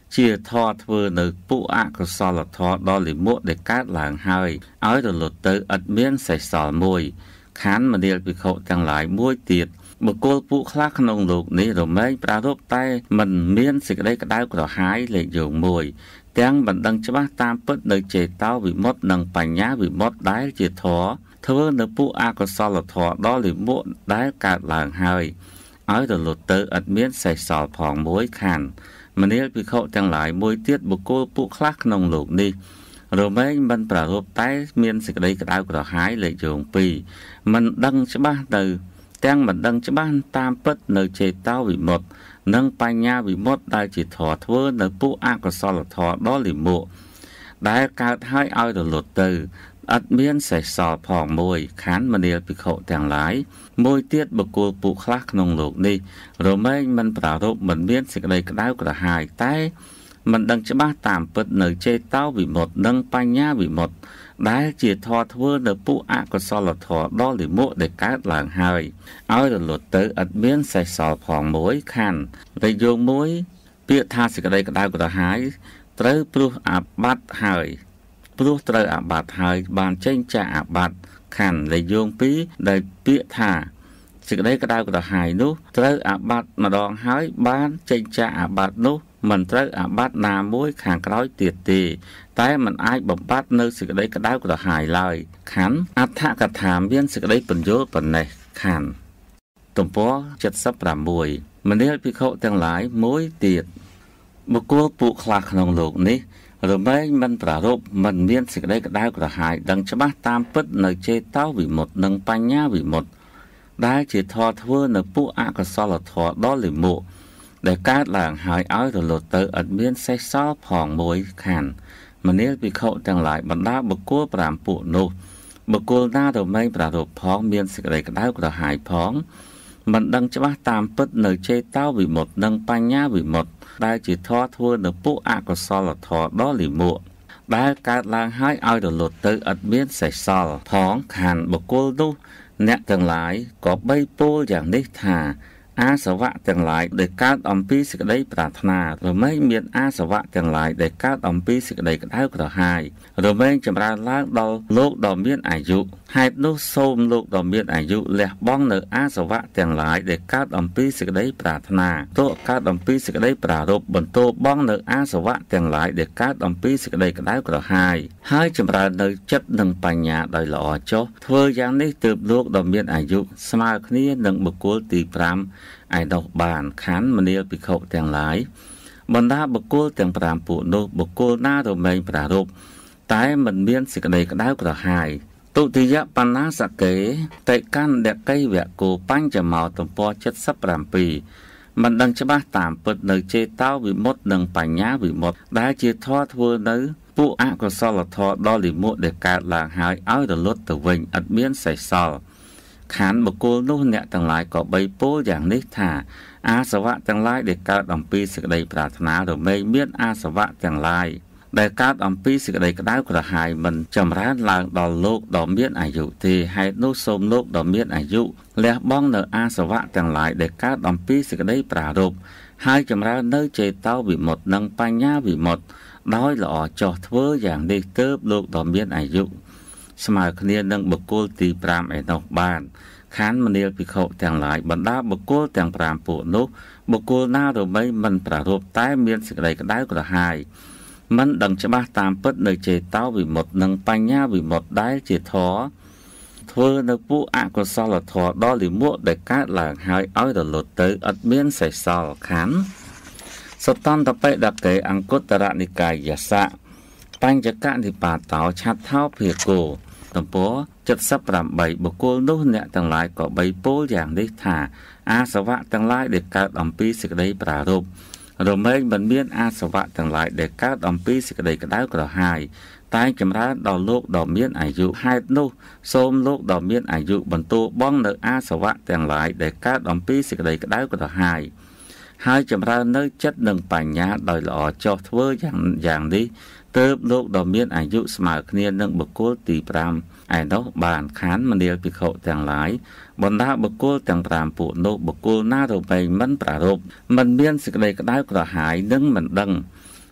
chia thọ thưa nơi phụ ạ của sò là thọ đó là muộn để cát làng hơi áo rồi lột tới ật miên sạch sò môi khán mà điều bị khẩu tăng lại môi tiệt một cô phụ khác nông lục ní rồi mấy pra rốt tay mình miên xịt đây cái đau của hái lệ dùng môi tiếng mình đang cho bác tam bớt nơi chế tao bị mất nâng bành nhá bị mất đáy chia thọ thưa nơi phụ ạ của sò là thọ đó là muộn đáy cát làng hơi áo rồi lột tới ật miên sạch sò phòng môi khán mà nếu bị khẩu tăng lại môi tiết một cô phụ khác nông lục ní rồi mấy mình pra rốt tay miên xịt đây cái đau của hái lệ dùng pì mình đang cho bác từ tiếng mình đang cho ban tam bớt nơi chế tao bị một nâng bài nha bị một đại chỉ thọ thưa nơi phụ ác của sao là thọ đó là mộ đại cao hai ai được lột từ ắt miên sẽ sò phòng môi khán mà đều bị khẩu tàng lái môi tiết bậc cô phụ khác nông lục đi rồi mấy mình bảo rộng mình miên sẽ đây cái đau của hai tay mình đang cho ban tam bớt nơi chế tao bị một nâng bài nha bị một đại chỉ thọ thưa nơi phụ ác của sao là thọ đó là mộ để cát làng hai áo được lột tới ắt miên sẽ sò phòng môi khán để dùng môi biết tha sẽ đây cái đau của hai tới pru áp bát hai pru tới áp bát hai bàn trên trả áp bát khăn để dùng pí để biết tha sẽ đây cái đau của hai nút tới áp bát mà đòn hai bàn trên trả áp bát nút mình tới áp bát nà mối khang cõi tiệt tìแต่มันไอ้บ่มบัดnơi sự đấy cái đau của hài lời khán áp thạ cả thảm viên sự đấy bẩn dốt bẩn này khán tổng bó chật sắp làm mùi mình đi bị khẩu tăng lái mối tiệt một cô phụ khạc nông lục ní rồi mấy mình trả rộp mình viên sự đấy cái đau của hài đằng cho bác tam bớt nơi chê tao vì một nâng bánh nhá vì một đai chỉ thọ thưa nơi phụ ác của sao là thọ đó là mộ để cát làng hài áo rồi lột tới ẩn miên xe xó phòng mối khán mà nếu bị khẩu tăng lại bằng đá bậc cô làm phụ nô bậc cô na rồi mấy bà rồi phóng miên sự đấy cái đau của hài phóng mình đang cho bác tam bớt nơi chê tao vì một nâng bánh nhá vì một đại chỉ thọ thua nơi phụ ác của sao là thọ đó là mộ đại cát làng hai ai rồi lột tới ẩn miên sạch sao phóng khàn bậc cô nô nẹ tăng lại có bay bô dạng đích thàอาสวะจังหลายได้การอมปีสิกได้ปรารถนาหรือไม่มีอาสวะจังหลายได้การอมปีสิกได้กระได้กระหายหรือไม่จำราล้างดอกโลกดอกเมียนอายุให้นุโสมโลกดอกเมียนอายุและบ้องเนื้ออาสวะจังหลายได้การอมปีสิกได้ปรารถนาโตการอมปีสิกได้ปรารบบนโตบ้องเนื้ออาสวะจังหลายได้การอมปีสิกได้กระได้กระหายให้จำราเนื้อจัดหนึ่งปัญญาโดยหล่อโจเพื่ออย่างนี้เติบโลกดอกเมียนอายุสมาคนี้หนึ่งบุคคลตีพรามไอ้ดอกบานขันมันเดียวไปเขาแต่งหลายบรรดาบุคคลแต่งปรามปุโนบุคคลหน้าตัวเมย์ปรารบแต่มันเมียนสิกระเดกระได้กระหายตุติยะปัญหาสักเกแต่กันเด็กไก่แหวกโกปั้นจะเมาตัวปอชัดสับปรามปีมันดังชะบ้าตามเปิดเนยเจเต้าวิมดดังปัญญาวิมดได้เจทอทัวเนื้อผู้อ่ะก็สลทอดอลิมุเด็กการลางหายเอาแต่ลดแต่เวงอัดเมียนใส่ซอลขันบุคคลนู้นเนี่ยต่างหลายก็ใบโป้อย่างนี้ท่าอาสวะต่างหลายเด็กการดำปีสึกใดปรารถนาหรือไม่เมียนอาสวะต่างหลายแต่การดำปีสึกใดก็ได้กระหายมันจำร้านลางดอลโลกดอมเมียนอายุที่ให้นุสมโลกดอมเมียนอายุและบ้องเนื้ออาสวะต่างหลายเด็กการดำปีสึกใดปรารบให้จำร้านเนื้อเจเต้าวิหมดนังปัญญาวิหมดน้อยหล่อจอดเวออย่างเด็กเติบโลกดอมเมียนอายุสมัยนี้นังบุคคลตีปรามไอ้นอกบ้านขันมันเดียวไปเขาแต่งหลายบรรดาบุคคลแต่งปรามปุนุบุคคลหน้าเราไม่มันปรารบใต้เมียนสิ่งใดก็ได้กระหายมันดังจะมาตามเปิดในเจเต้าวิหมดนังปัญญาวิหมดได้เจท้อเธอในผู้อ่ะก็สลดทอดอหรือมั่วได้การหลังหายอ้อยตลอดเตยอัดเมียนใส่ซอลขันสตันตะไปดักเกยอังกุตระนิกายยศะปัญจกะนิปาเตาชัดเท้าเพียโกต่อปอจัดสับปรับใบบุคคลนู้นเนี่ยต่างหลายก็ใบโป้อย่างได้ถ่าอาสวะต่างหลายเด็กการดำปีสิกได้ปรารบเราไม่บรรเมียนอาสวะต่างหลายเด็กการดำปีสิกได้ก็ได้กระหายตายจำร้าดอกโลกดอกเมียนอายุให้นู้โสมโลกดอกเมียนอายุบรรทุบ้องเนื้ออาสวะต่างหลายเด็กการดำปีสิกได้ก็ได้กระหายให้จำร้าเนื้อจัดหนึ่งปัญญาโดยหล่อจอดเวอร์อย่างอย่างนี้เติบโลกดอกเมียนอายุสมัยนี้หนึ่งบุคคลตีปรามไอ้นกบานขันมันเดียวไปเขาแต่งหลายบรรดาบุคคลแต่งปรามปุโนบุคคลหน้าเราไปมันปรารบมันเมียนสิกใดก็ได้กระหายนึ่งมันดัง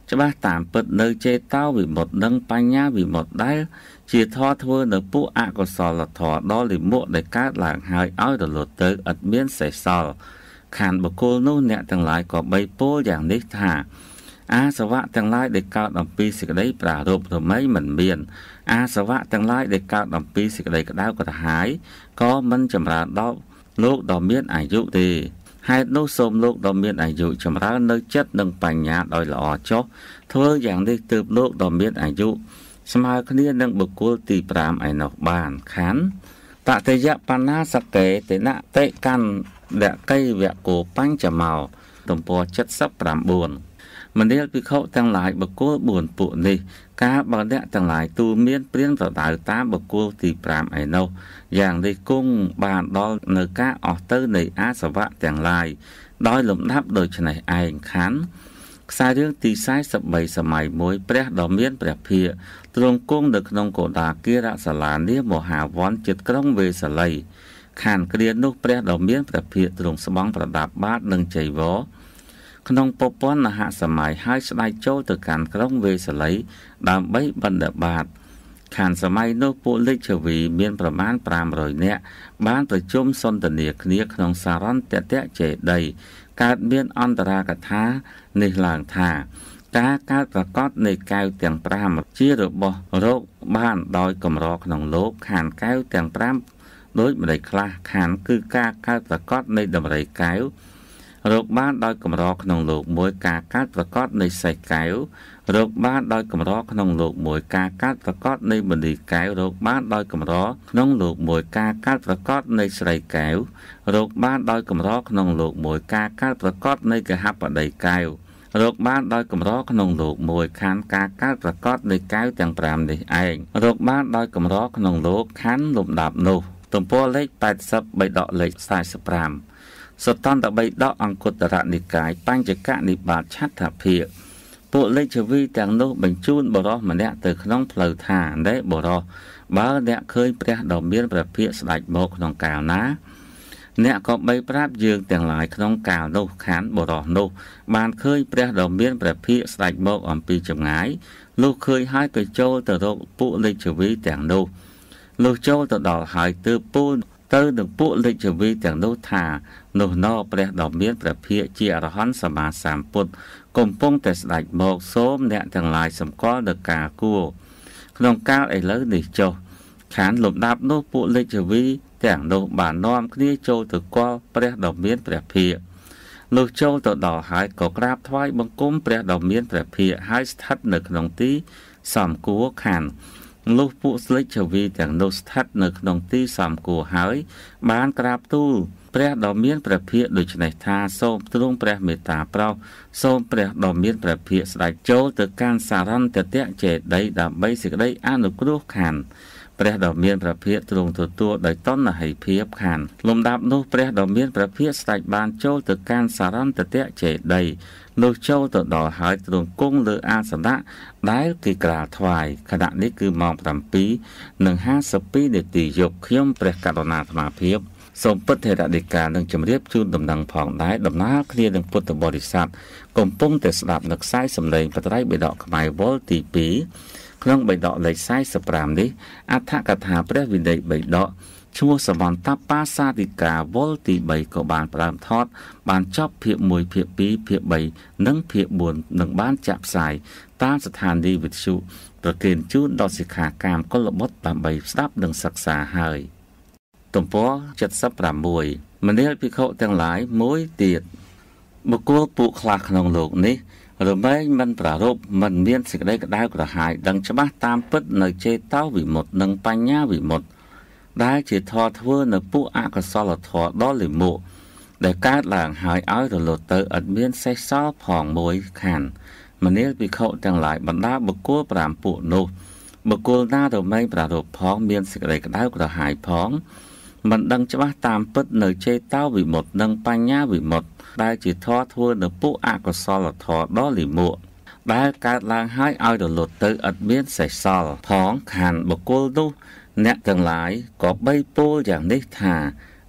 ច្បាស់តាមពិតនៅចេតោវិមុតនិងបញ្ញាវិមុតដែលជាធម៌ធ្វើនៅពួកអកុសលធម៌ដ៏លិមួកដែលកើតឡើងហើយឲ្យរលត់ទៅឥតមានសេសសល់ខានបុគ្គលនោះអ្នកទាំងឡាយក៏បីពោលយ៉ាងនេះថាអាសវៈទាំងឡាយដែលកើតអំពីសេចក្តីប្រារព្ធរមែងមិនមានអាសវៈទាំងឡាយដែលកើតអំពីសេចក្តីក្តៅក្រហាយក៏មិនចម្រើនដល់លោកដ៏មានអាយុទេហេតុនោះសូមលោកដ៏មានអាយុចម្រើននៅចិត្តនិងបញ្ញាដោយល្អចុះធ្វើយ៉ាងនេះទើបលោកដ៏មានអាយុស្មើគ្នានឹងបុគ្គលទីប្រាំឯនោះបានខានតតយបណ្ណាសកេតនតិកាន់លកៃវកោបញ្ចមោទំព័រเจ็ดสิบเก้าមនាលភិក្ខុទាំងឡាយបុគ្គលបួនពួកនេះការបើអ្នកទាំងឡាយទូមានព្រានប្រដៅតាមបុគ្គលទីប្រាំឯនោះយ៉ាងនេះគង់បានដល់នៅការអស់ទៅនៃអាសវៈទាំងឡាយដោយលំដាប់ដូចនេះឯងខានខ្សែរឿងទីសែនសិបបីសម័យមួយព្រះដ៏មានព្រះភិក្ខទ្រង់គង់នៅក្នុងកោដាគារសាលានាមហាវ័នជិតក្រុងវេសាលីខានគ្រានោះព្រះដ៏មានព្រះភិក្ខទ្រង់ស្បង់ប្រដាប់បាតនិងចីវរក្នុងពពន់មហាសម័យហើយស្ដេចចូលទៅកាន់ក្រុងវេសាលីដើម្បីបណ្ឌបាតខានសម័យនោះពួកលេខឈវីមានប្រមាណប្រាំរយនាក់បានប្រជុំសន្ទនាគ្នាក្នុងសារន្តតៈចេតីកើតមានអន្តរាកថានេះឡើងថាការកើតប្រកបនៃកែវទាំងប្រាំជារបស់រកបានដោយកម្រក្នុងលោកខានកែវទាំងប្រាំដូចម្ដេចខ្លះខានគឺការកើតប្រកបនៃដំរីកែវរកបានដោយកម្រក្នុងលោកមួយការកើតប្រកបនៃសេះកែវរកបានដោយកម្រក្នុងលោកមួយការកើតប្រកបនៃមនីកែវរកបានដោយកម្រក្នុងលោកមួយការកើតប្រកបនៃស្រីកែវរកបានដោយកម្រក្នុងលោកមួយការកើតប្រកបនៃកហបតីកែវរកបានដោយកម្រក្នុងលោកមួយខានការកើតប្រកបនៃកែវទាំងប្រាំនេះឯងរកបានដោយកម្រក្នុងលោកខានលំដាប់នោះទំព័រលេខแปดสิบบៃដកលេខสี่สิบห้าសតន្តបៃដកអង្គុត្តរនិកាយបញ្ចកនិបាតឆដ្ឋភិពួកលេខវីទាំងនោះបញ្ជូនបរោះម្នាក់ទៅក្នុងផ្លូវថាណែបរោះបើអ្នកឃើញព្រះដ៏មានព្រះភិក្ខស្ដេចមកក្នុងកាលណាអ្នកក៏បីប្រាប់យើងទាំងឡាយក្នុងកាលនោះខានបរោះនោះបានឃើញព្រះដ៏មានព្រះភិក្ខស្ដេចមកអំពីចម្ងាយលុះឃើញហើយក៏ចូលទៅរកពួកលេខវីទាំងនោះលុះចូលទៅដល់ហើយទើបពូលទៅនឹងពួកលេខវីទាំងនោះថានោះណព្រះដ៏មានព្រះភិក្ខជាអរហន្តសម្មាសម្ពុទ្ធកំពុងតែស្ដេចមកសូមអ្នកទាំងឡាយសម្គាល់ដល់ការគួរក្នុងកាលឥឡូវនេះចុះខានលំដាប់នោះពួកលេខវីទាំងនោះបាននាំគ្នាចូលទៅគាល់ព្រះដ៏មានព្រះភិក្ខលុះចូលទៅដល់ហើយក៏ក្រាបថ្វាយបង្គំព្រះដ៏មានព្រះភិក្ខហើយស្ថិតនៅក្នុងទីសំគួរខានលុះពួកស្លេចជវីទាំងនោះស្ថិតនៅក្នុងទីសំគួរហើយបានក្រាបទូលព្រះដ៏មានព្រះភិក្ខដូច្នេះថាសូមទ្រង់ព្រះមេត្តាប្រោសសូមព្រះដ៏មានព្រះភិក្ខស្ដេចចូលទៅកាន់សារន្តតៈចេតីដើម្បីសេចក្តីអនុគ្រោះខានព្រះដ៏មានព្រះភិក្ខទ្រង់ទទួលដោយតណ្ហិភាពខានលំដាប់នោះព្រះដ៏មានព្រះភិក្ខស្ដេចបានចូលទៅកាន់សារន្តតៈចេតីនោះចូលទៅដល់ហើយទ្រង់គង់លើអាសនៈដែលគេក្រាលថ្វាយខណៈនេះគឺម៉ោងប្រាំពីរនិងហាសិបពីរនាទីយប់ខ្ញុំព្រះករុណាអាត្មាភាពសូមពុទ្ធេរដីកានឹងជម្រាបជូនដំណឹងផងដែរដំណើរគ្នានឹងពុទ្ធបរិស័ទកំពុងតែស្ដាប់នៅខ្សែសំឡេងបត្រៃបិដកខ្មែរវល់ទីពីរក្នុងបិដកលេខสี่สิบห้าនេះអត្ថកថាព្រះវិន័យបិដកឈ្មោះសវន្តបាសាទិកាវល់ទីបីក៏បានប្រើថតបានចប់ភាគមួយភាគពីរភាគបីនិងភាគបួននឹងបានចាក់ផ្សាយតាមស្ថានីយ៍វិទ្យុប្រគេនជូនដល់សិក្ខាកាមកុលបុត្រដើម្បីស្ដាប់និងសិក្សាហើយទំព័រเจ็ดสิบหกមនាលភិក្ខុទាំងឡាយមួយទៀតបុគ្គលពួកខ្លះក្នុងលោកនេះរមែងមិនប្រារព្ធមិនមានសេចក្តីក្តៅក្រហាយដឹងច្បាស់តាមពិតនៅចេតោវិមុតនិងបញ្ញាវិមុតដែលជាធម៌ធ្វើនៅពួកអកុសលធម៌ដ៏លិមួកដែលកើតឡើងហើយឲ្យរលត់ទៅឥតមានសេសសល់ផងមួយខានមនាលភិក្ខុទាំងឡាយបណ្ដាបុគ្គលប្រាំពួកនោះបុគ្គលណារមែងប្រារព្ធផងមានសេចក្តីក្តៅក្រហាយផងមិនដឹងច្បាស់តាមពិតនៅចេតោវិមុតនិងបញ្ញាវិមុតដែលជាធម៌ធ្វើនៅពួកអកុសលធម៌ដ៏លិមួកដែលកើតឡើងហើយឲ្យរលត់ទៅឥតមានសេសសល់ផងខានបុគ្គលនោះអ្នកទាំងឡាយក៏បីពោលយ៉ាងនេះថា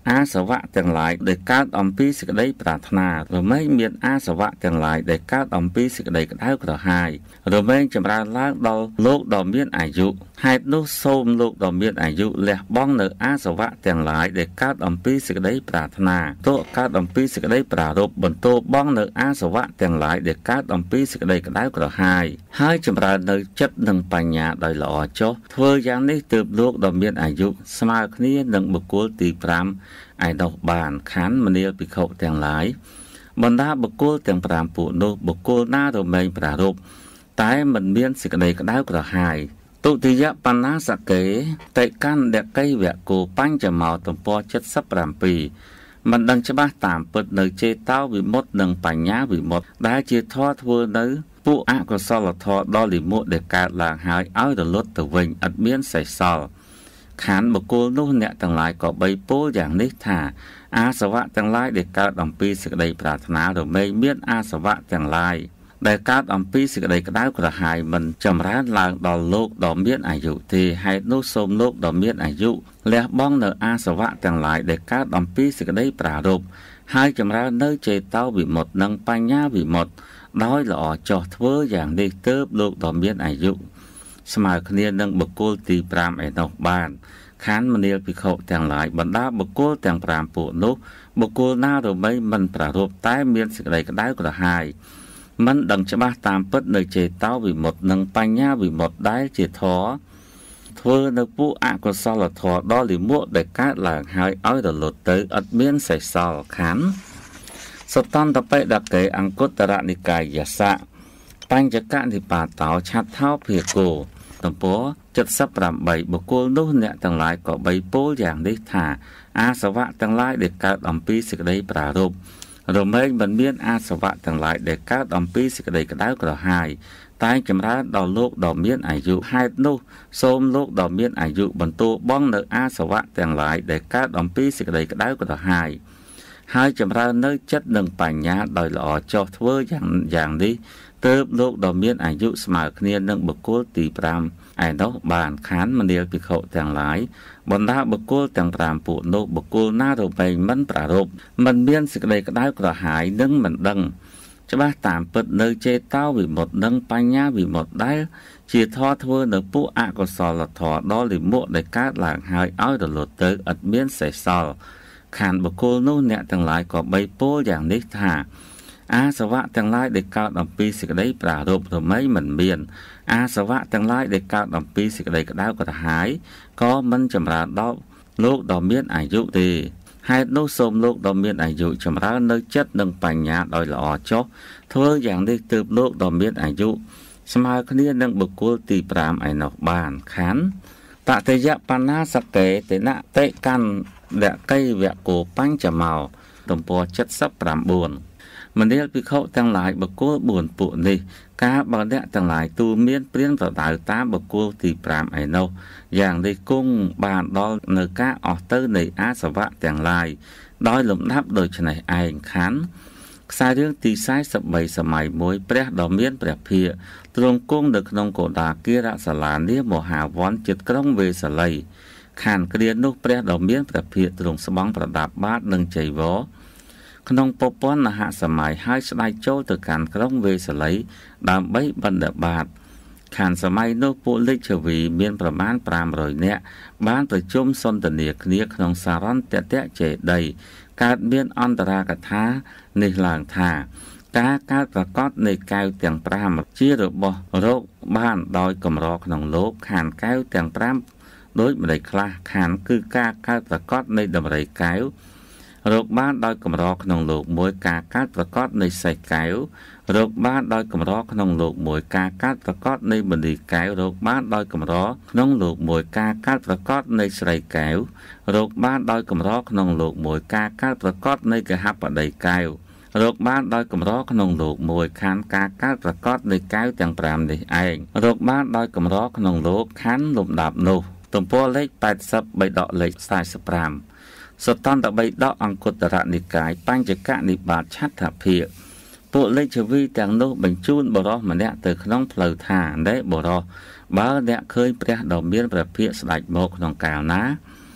อาสวะទាំងឡាយដែលកើតអំពីសេចក្តីប្រាថ្នារមែងមានអាសវៈទាំងឡាយដែលកើតអំពីសេចក្តីក្តៅក្រហាយរមែងចម្រើនឡើងដល់លោកដ៏មានអាយុហេតុនោះសូមលោកដ៏មានអាយុលះបង់នៅអាសវៈទាំងឡាយដែលកើតអំពីសេចក្តីប្រាថ្នាទោះកើតអំពីសេចក្តីប្រារព្ធបន្ទោបង់នៅអាសវៈទាំងឡាយដែលកើតអំពីសេចក្តីក្តៅក្រហាយហើយចម្រើននៅចិត្តនិងបញ្ញាដោយល្អចុះធ្វើយ៉ាងនេះទើបលោកដ៏មានអាយុស្មើគ្នានឹងបុគ្គលទីប្រាំឯនោះបានខណ្ឌមនាលភិក្ខុទាំងឡាយបណ្ដាបុគ្គលទាំងប្រាំពួកនោះបុគ្គលណារមែងប្រារព្ធតែមិនមានសេចក្តីក្តៅក្រហាយទុតិយបណ្ណាសកេតេកាន់ដកៃវៈគោបញ្ចមោទំព័រเจ็ดสิบเจ็ดមិនដឹងច្បាស់តាមពិតនៅចេតោវិមុតនិងបញ្ញាវិមុតដែលជាធម៌ធ្វើនៅពួកអកុសលធម៌ដ៏លិមួកដែលកើតឡើងហើយឲ្យរលត់ទៅវិញឥតមានសេសសល់ខណ្ឌបុគ្គលនោះអ្នកទាំងឡាយក៏បីពោលយ៉ាងនេះថាអាសវៈទាំងឡាយដែលកើតអំពីសេចក្តីប្រាថ្នារមែងមានអាសវៈទាំងឡាយដែលកើតអំពីសេចក្តីក្តៅក្រហាយមិនចម្រើនឡើងដល់លោកដ៏មានអាយុទេហេតុនោះសូមលោកដ៏មានអាយុលះបង់នៅអាសវៈទាំងឡាយដែលកើតអំពីសេចក្តីប្រារព្ធហើយចម្រើននៅចេតោវិមុតនិងបញ្ញាវិមុតដោយល្អចោះធ្វើយ៉ាងនេះទើបលោកដ៏មានអាយុស្មើគ្នានឹងបុគ្គលទីប្រាំឯនោះបានខណ្ឌមនាលភិក្ខុទាំងឡាយបណ្ដាបុគ្គលទាំងប្រាំពួកនោះបុគ្គលណារមែងមិនប្រារព្ធតែមានសេចក្តីក្តៅក្រហាយមិនដឹងច្បាស់តាមពិតនៅចេតោវិមុតនិងបញ្ញាវិមុតដែលជាធម៌ធ្វើនៅពួកអកុសលធម៌ដ៏លិមួកដែលកើតឡើងហើយឲ្យរលត់ទៅឥតមានសេសសល់ខណ្ឌសតន្តបិដកេអង្គុត្តរនិកាយសៈបញ្ចកនិបាតោឆាត់ថោភិក្ខុទំព័រเจ็ดสิบแปดបុគ្គលនោះអ្នកទាំងឡាយក៏បីពោលយ៉ាងនេះថាអាសវៈទាំងឡាយដែលកើតអំពីសេចក្តីប្រារព្ធរមែងមិនមានអាសវៈទាំងឡាយដែលកើតអំពីសេចក្តីក្តៅក្រហាយតែចម្រើនដល់លោកដ៏មានអាយុហេតុនោះសូមលោកដ៏មានអាយុបន្ទោបង់នៅអាសវៈទាំងឡាយដែលកើតអំពីសេចក្តីក្តៅក្រហាយហើយចម្រើននៅចិត្តនិងបញ្ញាដោយល្អចោះធ្វើយ៉ាងយ៉ាងនេះទើបលោកដ៏មានអាយុស្មើគ្នានឹងបុគ្គលទីប្រាំឯនោះបានខណ្ឌមនាលភិក្ខុទាំងឡាយបណ្ដាបុគ្គលទាំងប្រាំពួកនោះបុគ្គលណារមែងមិនប្រារព្ធមិនមានសេចក្តីក្តៅក្រហាយនិងមិនដឹងច្បាស់តាមពិតនៅចេតោវិមុតនិងបញ្ញាវិមុតដែលជាធម៌ធ្វើនៅពួកអកុសលធម៌ដ៏លិមួកដែលកើតឡើងហើយឲ្យរលត់ទៅឥតមានសេសសល់ខណ្ឌបុគ្គលនោះអ្នកទាំងឡាយក៏បីពោលយ៉ាងនេះថាអាសវៈទាំងឡាយដែលកើតអំពីសេចក្តីប្រារព្ធរមែងមិនមានអាសវៈទាំងឡាយដែលកើតអំពីសេចក្តីក្តៅក្រហាយក៏មិនចម្រើនដល់លោកដ៏មានអាយុទេហេតុនោះសូមលោកដ៏មានអាយុចម្រើននៅចិត្តនិងបញ្ញាដោយល្អចុះធ្វើយ៉ាងនេះទើបលោកដ៏មានអាយុស្មើគ្នានឹងបុគ្គលទីប្រាំឯនោះបានខណ្ឌតតយបណ្ណាសកេតនតេកាន់ដកៃវៈគោបញ្ចមោទំព័រเจ็ดสิบแปดមនាលភិក្ខុទាំងឡាយបុគ្គលបួនពួកនេះការបើអ្នកទាំងឡាយទូមានព្រានប្រដៅតាមបុគ្គលទីប្រាំឯនោះយ៉ាងនេះគង់បានដល់នៅការអស់ទៅនៃអាសវៈទាំងឡាយដោយលំដាប់ដូចនេះឯងខណ្ឌខ្សែរឿងទីសែសិបបីសម័យមួយព្រះដ៏មានព្រះភិក្ខទ្រង់គង់នៅក្នុងកោដាគារសាលានាមហាវ័នជិតក្រុងវេសាលីខណ្ឌគ្រានោះព្រះដ៏មានព្រះភិក្ខទ្រង់ស្បង់ប្រដាប់បាតនិងចីវរក្នុងពពន់មហាសម័យហើយស្ដេចចូលទៅកាន់ក្រុងវេសាលីដើម្បីបណ្ឌបាតខណ្ឌសម័យនោះពួកលេខឈវីមានប្រមាណប្រាំរយនាក់បានប្រជុំសន្ទនាគ្នាក្នុងសារន្តតៈចេតីកើតមានអន្តរាកថានេះឡើងថាការកើតប្រកបនៃកែវទាំងប្រាំជារបស់រោគបានដោយកម្រក្នុងលោកខណ្ឌកែវទាំងប្រាំដូចម្ដេចខ្លះខណ្ឌគឺការកើតប្រកបនៃដំរីកែវរោគបានដោយកម្រក្នុងលោកមួយការកើតប្រកបនៃសេះកែវរោគបានដោយកម្រក្នុងលោកមួយការកើតប្រកបនៃបណ្ឌីកែវរោគបានដោយកម្រក្នុងលោកមួយការកើតប្រកបនៃស្រីកែវរោគបានដោយកម្រក្នុងលោកមួយការកើតប្រកបនៃកហបតីកែវរោគបានដោយកម្រក្នុងលោកមួយខណ្ឌការកើតប្រកបនៃកែវទាំងប្រាំនេះឯងរោគបានដោយកម្រក្នុងលោកខណ្ឌលំដាប់នោះទំព័រលេខแปดสิบบៃដកលេខสี่สิบห้าសតន្តបិដកអង្គុត្តរនិកាយបញ្ចកនិបាតឆដ្ឋភិក្ខពួកលេខវីទាំងនោះបញ្ជូនបរោះម្នាក់ទៅក្នុងផ្លូវថាណែបរោះបើអ្នកឃើញព្រះដ៏មានព្រះភិក្ខស្ដេចមកក្នុងកាលណា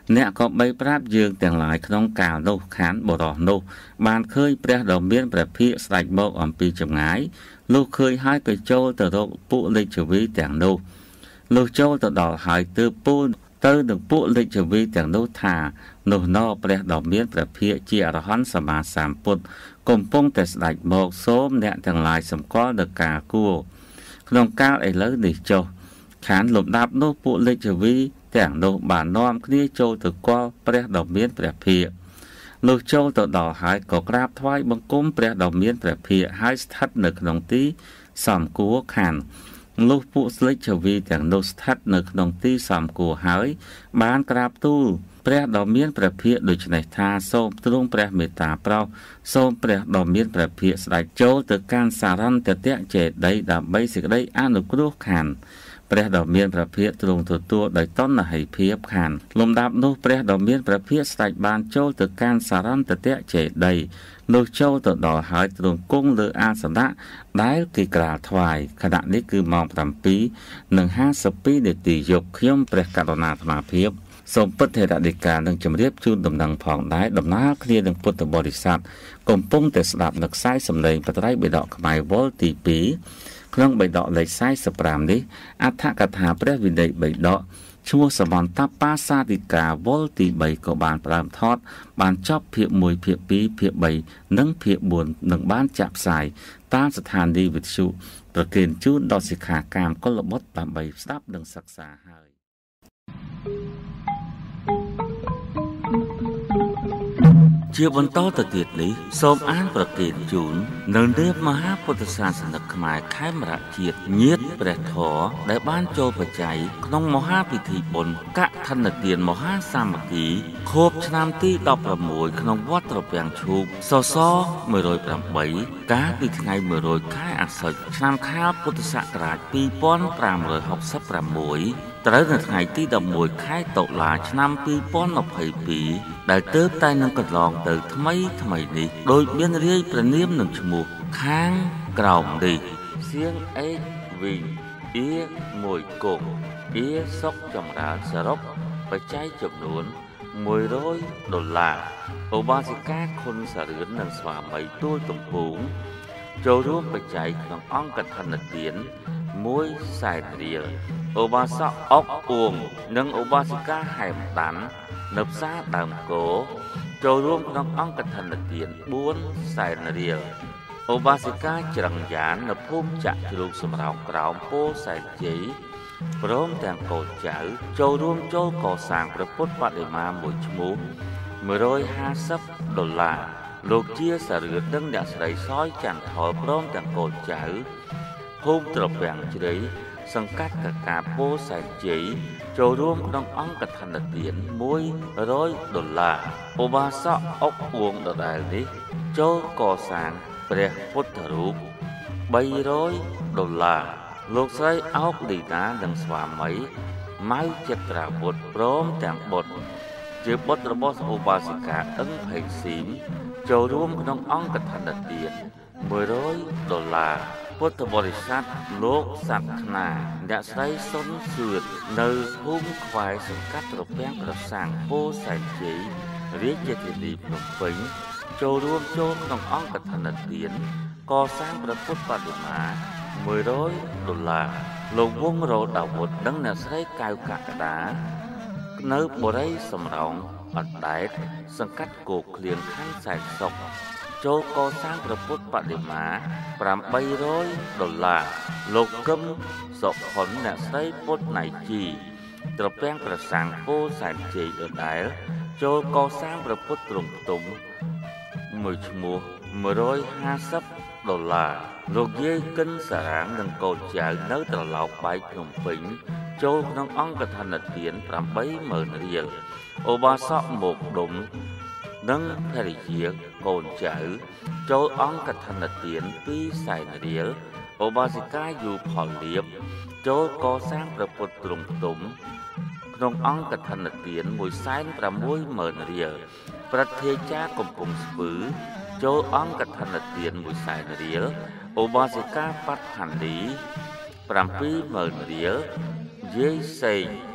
អ្នកក៏បីប្រាប់យើងទាំងឡាយក្នុងកាលនោះខានបរោះនោះបានឃើញព្រះដ៏មានព្រះភិក្ខស្ដេចមកអំពីចម្ងាយលុះឃើញហើយក៏ចូលទៅរកពួកលេខជវីទាំងនោះលុះចូលទៅដល់ហើយទើបពូលទៅនឹងពួកលេខជវីទាំងនោះថានោះណោព្រះដ៏មានព្រះភិក្ខជាអរហន្តសម្មាសម្ពុទ្ធកំពុងតែស្ដេចមកសូមអ្នកទាំងឡាយសម្គាល់ដល់ការគួរក្នុងកាលឥឡូវនេះចុះខានលំដាប់នោះពួកលេខជវីទាំងនោះបាននាំគ្នាចូលទៅគាល់ព្រះដ៏មានព្រះភិក្ខលុះចូលទៅដល់ហើយក៏ក្រាបថ្វាយបង្គំព្រះដ៏មានព្រះភិក្ខហើយស្ថិតនៅក្នុងទីសំគួរខានលុះពួកស្លេចជវីទាំងនោះស្ថិតនៅក្នុងទីសំគួរហើយបានក្រាបទូលព្រះដ៏មានព្រះភិក្ខដូច្នេះថាសូមទ្រង់ព្រះមេត្តាប្រោសសូមព្រះដ៏មានព្រះភិក្ខស្ដេចចូលទៅកាន់សារន្តតៈចេតិយដើម្បីសេចក្តីអនុគ្រោះខានព្រះដ៏មានព្រះភិក្ខទ្រង់ទទួលដោយតណ្ហិភាពខានលំដាប់នោះព្រះដ៏មានព្រះភិក្ខស្ដេចបានចូលទៅកាន់សារន្តតៈចេតិយនោះចូលទៅដល់ហើយទ្រង់គង់លើអាសនៈដែលគេក្រាលថ្វាយខណៈនេះគឺម៉ោង7:និងห้าสิบពីរនាទីយប់ខ្ញុំព្រះករុណាអាត្មាភាពសូមពុទ្ធេរដីកានឹងជម្រាបជូនដំណឹងផងដែរដំណើរគ្នានឹងពុទ្ធបរិស័ទកំពុងតែស្ដាប់នៅខ្សែសំឡេងបត្រៃបិដកខ្មែរវល់ទីពីរក្នុងបិដកលេខสี่สิบห้าនេះអត្ថកថាព្រះវិន័យបិដកឈ្មោះសមន្តបាសាទិកាវល់ទី三ក៏បានផ្ដើមថតបានចប់ភាគមួយភាគពីរភាគបីនិងភាគបួននឹងបានចាក់ផ្សាយតាមស្ថានីយ៍វិទ្យុប្រគេនជូនដល់សិក្ខាកាមកុលបុត្រដើម្បីស្ដាប់និងសិក្សាហើយជាបន្តទៅទៀតនេះសូមអានប្រកេនជូននៅនាមមហាពុទ្ធសាសនិកខ្មែរខេមរៈជាតិញាតិព្រះធរដែលបានចូលបច្ច័យក្នុងមហាពិធីបុណ្យកឋិនទានមហាសាមគ្គីខួបឆ្នាំទីដប់ប្រាំមួយក្នុងវត្តត្រពាំងឈូកសសមួយរយប្រាំបីកាលពីថ្ងៃមួយរយខែអាសត់ឆ្នាំខាលពុទ្ធសករាជពីរពាន់ប្រាំរយហកសិបប្រាំមួយត្រូវនៅថ្ងៃទីដប់មួយខែតុលាឆ្នាំពីរពាន់ម្ភៃពីរដែលទើបតែនឹងកន្លងទៅថ្មីថ្មីនេះដោយមានរាយព្រះនាមនឹងឈ្មោះខាងក្រោមនេះសៀងអេកវិញអៀមួយគង់អៀសុកចម្រើនសរុបបច្ច័យចំនួនមួយរយដុល្លារឧបាសិកាខុនសារឿននិងស្វាមីទួលទំពូងចូលរួមបច្ច័យក្នុងអង្គឋិនទានមួយសែនរៀលឧបាសកអុកអួងនិងឧបាសិកាហែមដាន់នៅផ្សារដើមគោចូលរួមក្នុងអង្គឋិនទានបួនសែនរៀលឧបាសិកាច្រឹងយ៉ាននៅភូមិចាក់ជ្រូកសម្រោងក្រោមពោធិ៍សែនជ័យព្រមទាំងកូនចៅចូលរួមចូលកសាងព្រះពុទ្ធបដិមាមួយឈ្មោះមួយរយห้าสิบដុល្លារលោកជាសារឿននិងអ្នកស្រីសយចន្ទថលព្រមទាំងកូនចៅភូមិត្រពាំងជ្រៃសង្កាត់កកាពោធិ៍សែនជ័យចូលរួមក្នុងអង្គឋិនទានមួយរយដុល្លារឧបាសកអុកអួងដដែលនេះចូលកសាងព្រះពុទ្ធរូបបីរយដុល្លារលោកស្រីអោកលីណានិងស្វាមីម៉ៅចិត្តត្រាវុធព្រមទាំងបុត្រជាបុត្ររបស់ឧបាសិកាអឹងផេងស៊ីមចូលរួមក្នុងអង្គឋិនទានមួយរយដុល្លារពុទ្ធបរិស័ទលោកសត្វខ្នាអ្នកស្រីសុនសឿននៅភូមិខ្វែសង្កាត់ត្រពាំងក្រសាំងពោធិ៍សែនជ័យរាជធានីភ្នំពេញចូលរួមចូលក្នុងអង្គឋិនទានកសាងព្រះពុទ្ធបដិមាមួយរយដុល្លារលោកវងរោដាវុធនិងអ្នកស្រីកៅកក្កដានៅបរិយសំរោងអណ្ដែតសង្កាត់គោកឃ្លៀងខណ្ឌសែនសុខចូលកសាងព្រះពុទ្ធបដិមាប្រាំបីរយដុល្លារលោកកឹមសុផុនអ្នកស្រីពុទ្ធណៃជីត្រពាំងក្រសាំងពោធិ៍សែនជ័យដដែលចូលកសាងព្រះពុទ្ធទ្រង់ផ្ទុំមួយឈ្មោះមួយរយห้าสิบដុល្លារលោកយាយកិនសារ៉ាងនិងកូនចៅនៅត្រឡោកបែកភ្នំពេញចូលក្នុងអង្គឋិនទានប្រាំបីម៉ឺនរៀលឧបាសកមកដុំនិងភរិយាកូនចៅចូលអង្គឋិនទានពីរសែនរៀលឧបាសិកាយូផលលៀបចូលកសាងព្រះពុទ្ធទ្រង់ផ្ទុំក្នុងអង្គឋិនទានមួយសែនប្រាំមួយម៉ឺនរៀលប្រធាចាកំពង់ស្ពឺចូលអង្គឋិនទានមួយសែនរៀលឧបាសិកាបត្ថានីប្រាំពីរម៉ឺនរៀលយាយសេង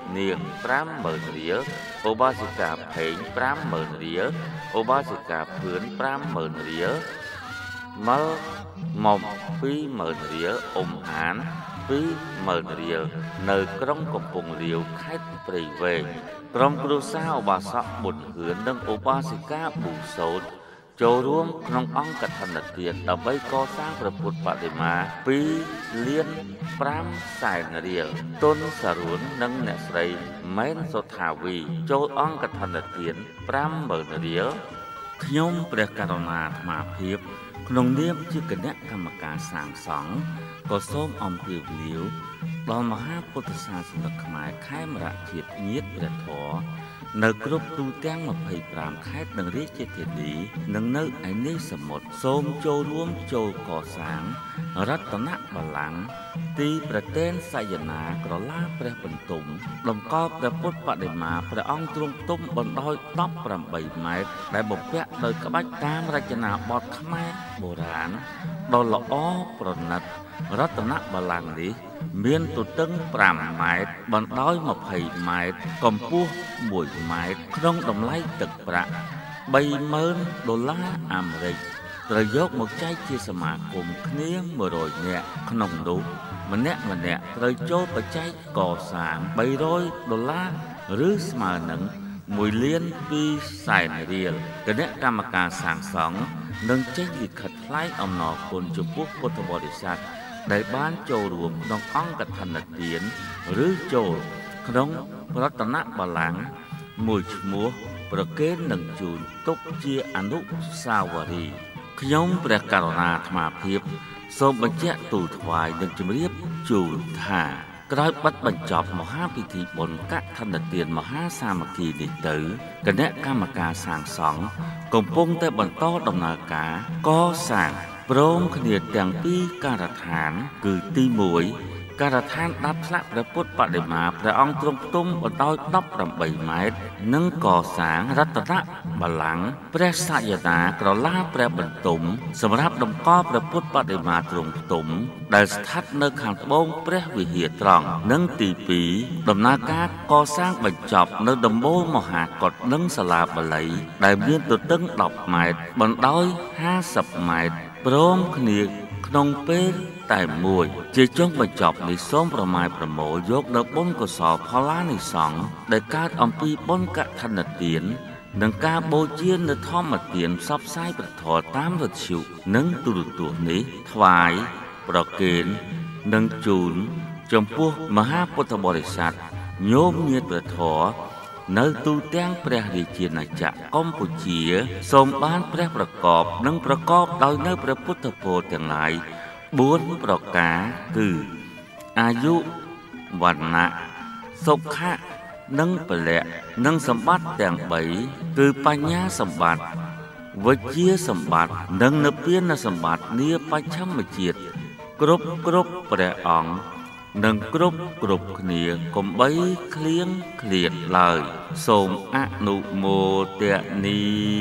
នាងប្រាំម៉ឺនរៀលឧបាសិកាភេងប្រាំម៉ឺនរៀលឧបាសិកាភឿនប្រាំម៉ឺនរៀលម៉លមុំពីរម៉ឺនរៀលអ៊ុំអានពីរម៉ឺនរៀលនៅក្រុងកំពង់រាវខេត្តព្រៃវែងក្រុមគ្រួសារឧបាសកប៊ុនហឿននិងឧបាសិកាប៊ូសូតចូលរួមក្នុងអង្គកឋិនទានដើម្បីកសាងព្រះពុទ្ធបដិមាពីរលានប្រាំសែនរៀលទុនសរួននិងអ្នកស្រីម៉ែនសុថាវីចូលអង្គកឋិនទានប្រាំម៉ឺនរៀលខ្ញុំព្រះករុណាអាត្មាភាពក្នុងនាមជាគណៈកម្មការសាងសង់ក៏សូមអំពាវនាវដល់មហាពុទ្ធសាសនិកខ្មែរខេមរៈជាតិញាតិព្រះធម៌នៅគ្រប់ទូទាំងម្ភៃប្រាំខេត្តនិងរាជធានីនិងនៅឯនេះសមុទ្រសូមចូលរួមចូលកសាងរតនបល្ល័ង្កទីប្រទេនសយនាក្រឡាព្រះបន្ទុំតម្កល់ព្រះពុទ្ធបដិមាព្រះអង្គទ្រង់ផ្ទុំបណ្ដោយដប់ប្រាំបីម៉ែត្រដែលបំពាក់ដោយក្បាច់តាមរចនាបថខ្មែរបុរាណដ៏ល្អប្រណិតរតនបល្ល័ង្កនេះមានទទឹងប្រាំម៉ែត្របណ្ដោយម្ភៃម៉ែត្រកម្ពស់មួយម៉ែត្រក្នុងតម្លៃទឹកប្រាក់បីម៉ឺនដុល្លារអាមេរិកត្រូវយកមកចែកជាសមាគមគ្នាមួយរយនាក់ក្នុងនោះម្នាក់ម្នាក់ត្រូវចូលបច្ច័យកសាងបីរយដុល្លារឬស្មើនឹងមួយលានពីរសែនរៀលគណៈកម្មការសាងសង់នឹងចេញលិខិតថ្លែងអំណរគុណចំពោះពុទ្ធបរិស័ទដែលបានចូលរួមក្នុងអង្គកឋិនទានឬចូលក្នុងរតនបល្ល័ង្កមួយឈ្មោះប្រគេននឹងជូនទុកជាអនុស្សាវរីយ៍ខ្ញុំព្រះករុណាអាត្មាភាពសូមបញ្ជាក់ទូលថ្វាយនិងជម្រាបជូនថាក្រោយបិទបញ្ចប់មហាពិធីបុណ្យកឋិនទានមហាសាមគ្គីនេះទៅគណៈកម្មការសាងសង់កំពុងតែបន្តដំណើរការកសាងព្រមគ្នាទាំងពីរការដ្ឋានគឺទីមួយការដ្ឋានដាប់ស្លាកព្រះពុទ្ធបដិមាព្រះអង្គទ្រង់ផ្ទុំបណ្ដោយដប់ប្រាំបីម៉ែត្រនិងកសាងរតនបល្ល័ង្កព្រះសយនាក្រឡាព្រះបន្ទុំសម្រាប់តម្កល់ព្រះពុទ្ធបដិមាទ្រង់ផ្ទុំដែលស្ថិតនៅខាងត្បូងព្រះវិហារត្រង់និងទីពីរដំណើរការកសាងបញ្ចប់នៅដំបូលមហាកុដិនិងសាលាបាលីដែលមានទទឹងដប់ម៉ែត្របណ្ដោយហាសិបម៉ែត្រព្រមគ្នាក្នុងពេលតែមួយជាចុងបញ្ចប់នេះសូមប្រម៉ែប្រមូលយកនៅបុណ្យកុសលផល្លានិសង្ឃដែលកើតអំពីបុណ្យកឋិនទាននិងការបូជានៅធម្មទានផ្សព្វផ្សាយព្រះធម៌តាមវិទ្យុនិងទូរទស្សន៍នេះថ្វាយប្រគេននិងជូនចំពោះមហាពុទ្ធបរិស័ទញោមញាតិព្រះធម៌នៅទូទាំងព្រះរាជាណាចក្រកម្ពុជាសូមបានព្រះប្រកបនិងប្រកបដោយនៅព្រះពុទ្ធពរទាំងឡាយបួនប្រការគឺអាយុវណ្ណៈសុខៈនិងពលៈនិងសម្បត្តិទាំងបីគឺបញ្ញាសម្បត្តិវិជ្ជាសម្បត្តិនិងនិព្វានសម្បត្តិនាបច្ឆិមជាតិគ្រប់គ្រប់ព្រះអង្គនិងគ្រប់គ្រប់គ្នាកុំបីឃ្លៀងឃ្លាតឡើយសូមអនុមោទនា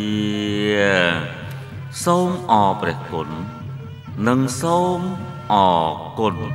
សូមអរព្រះគុណនិងសូមអរគុណ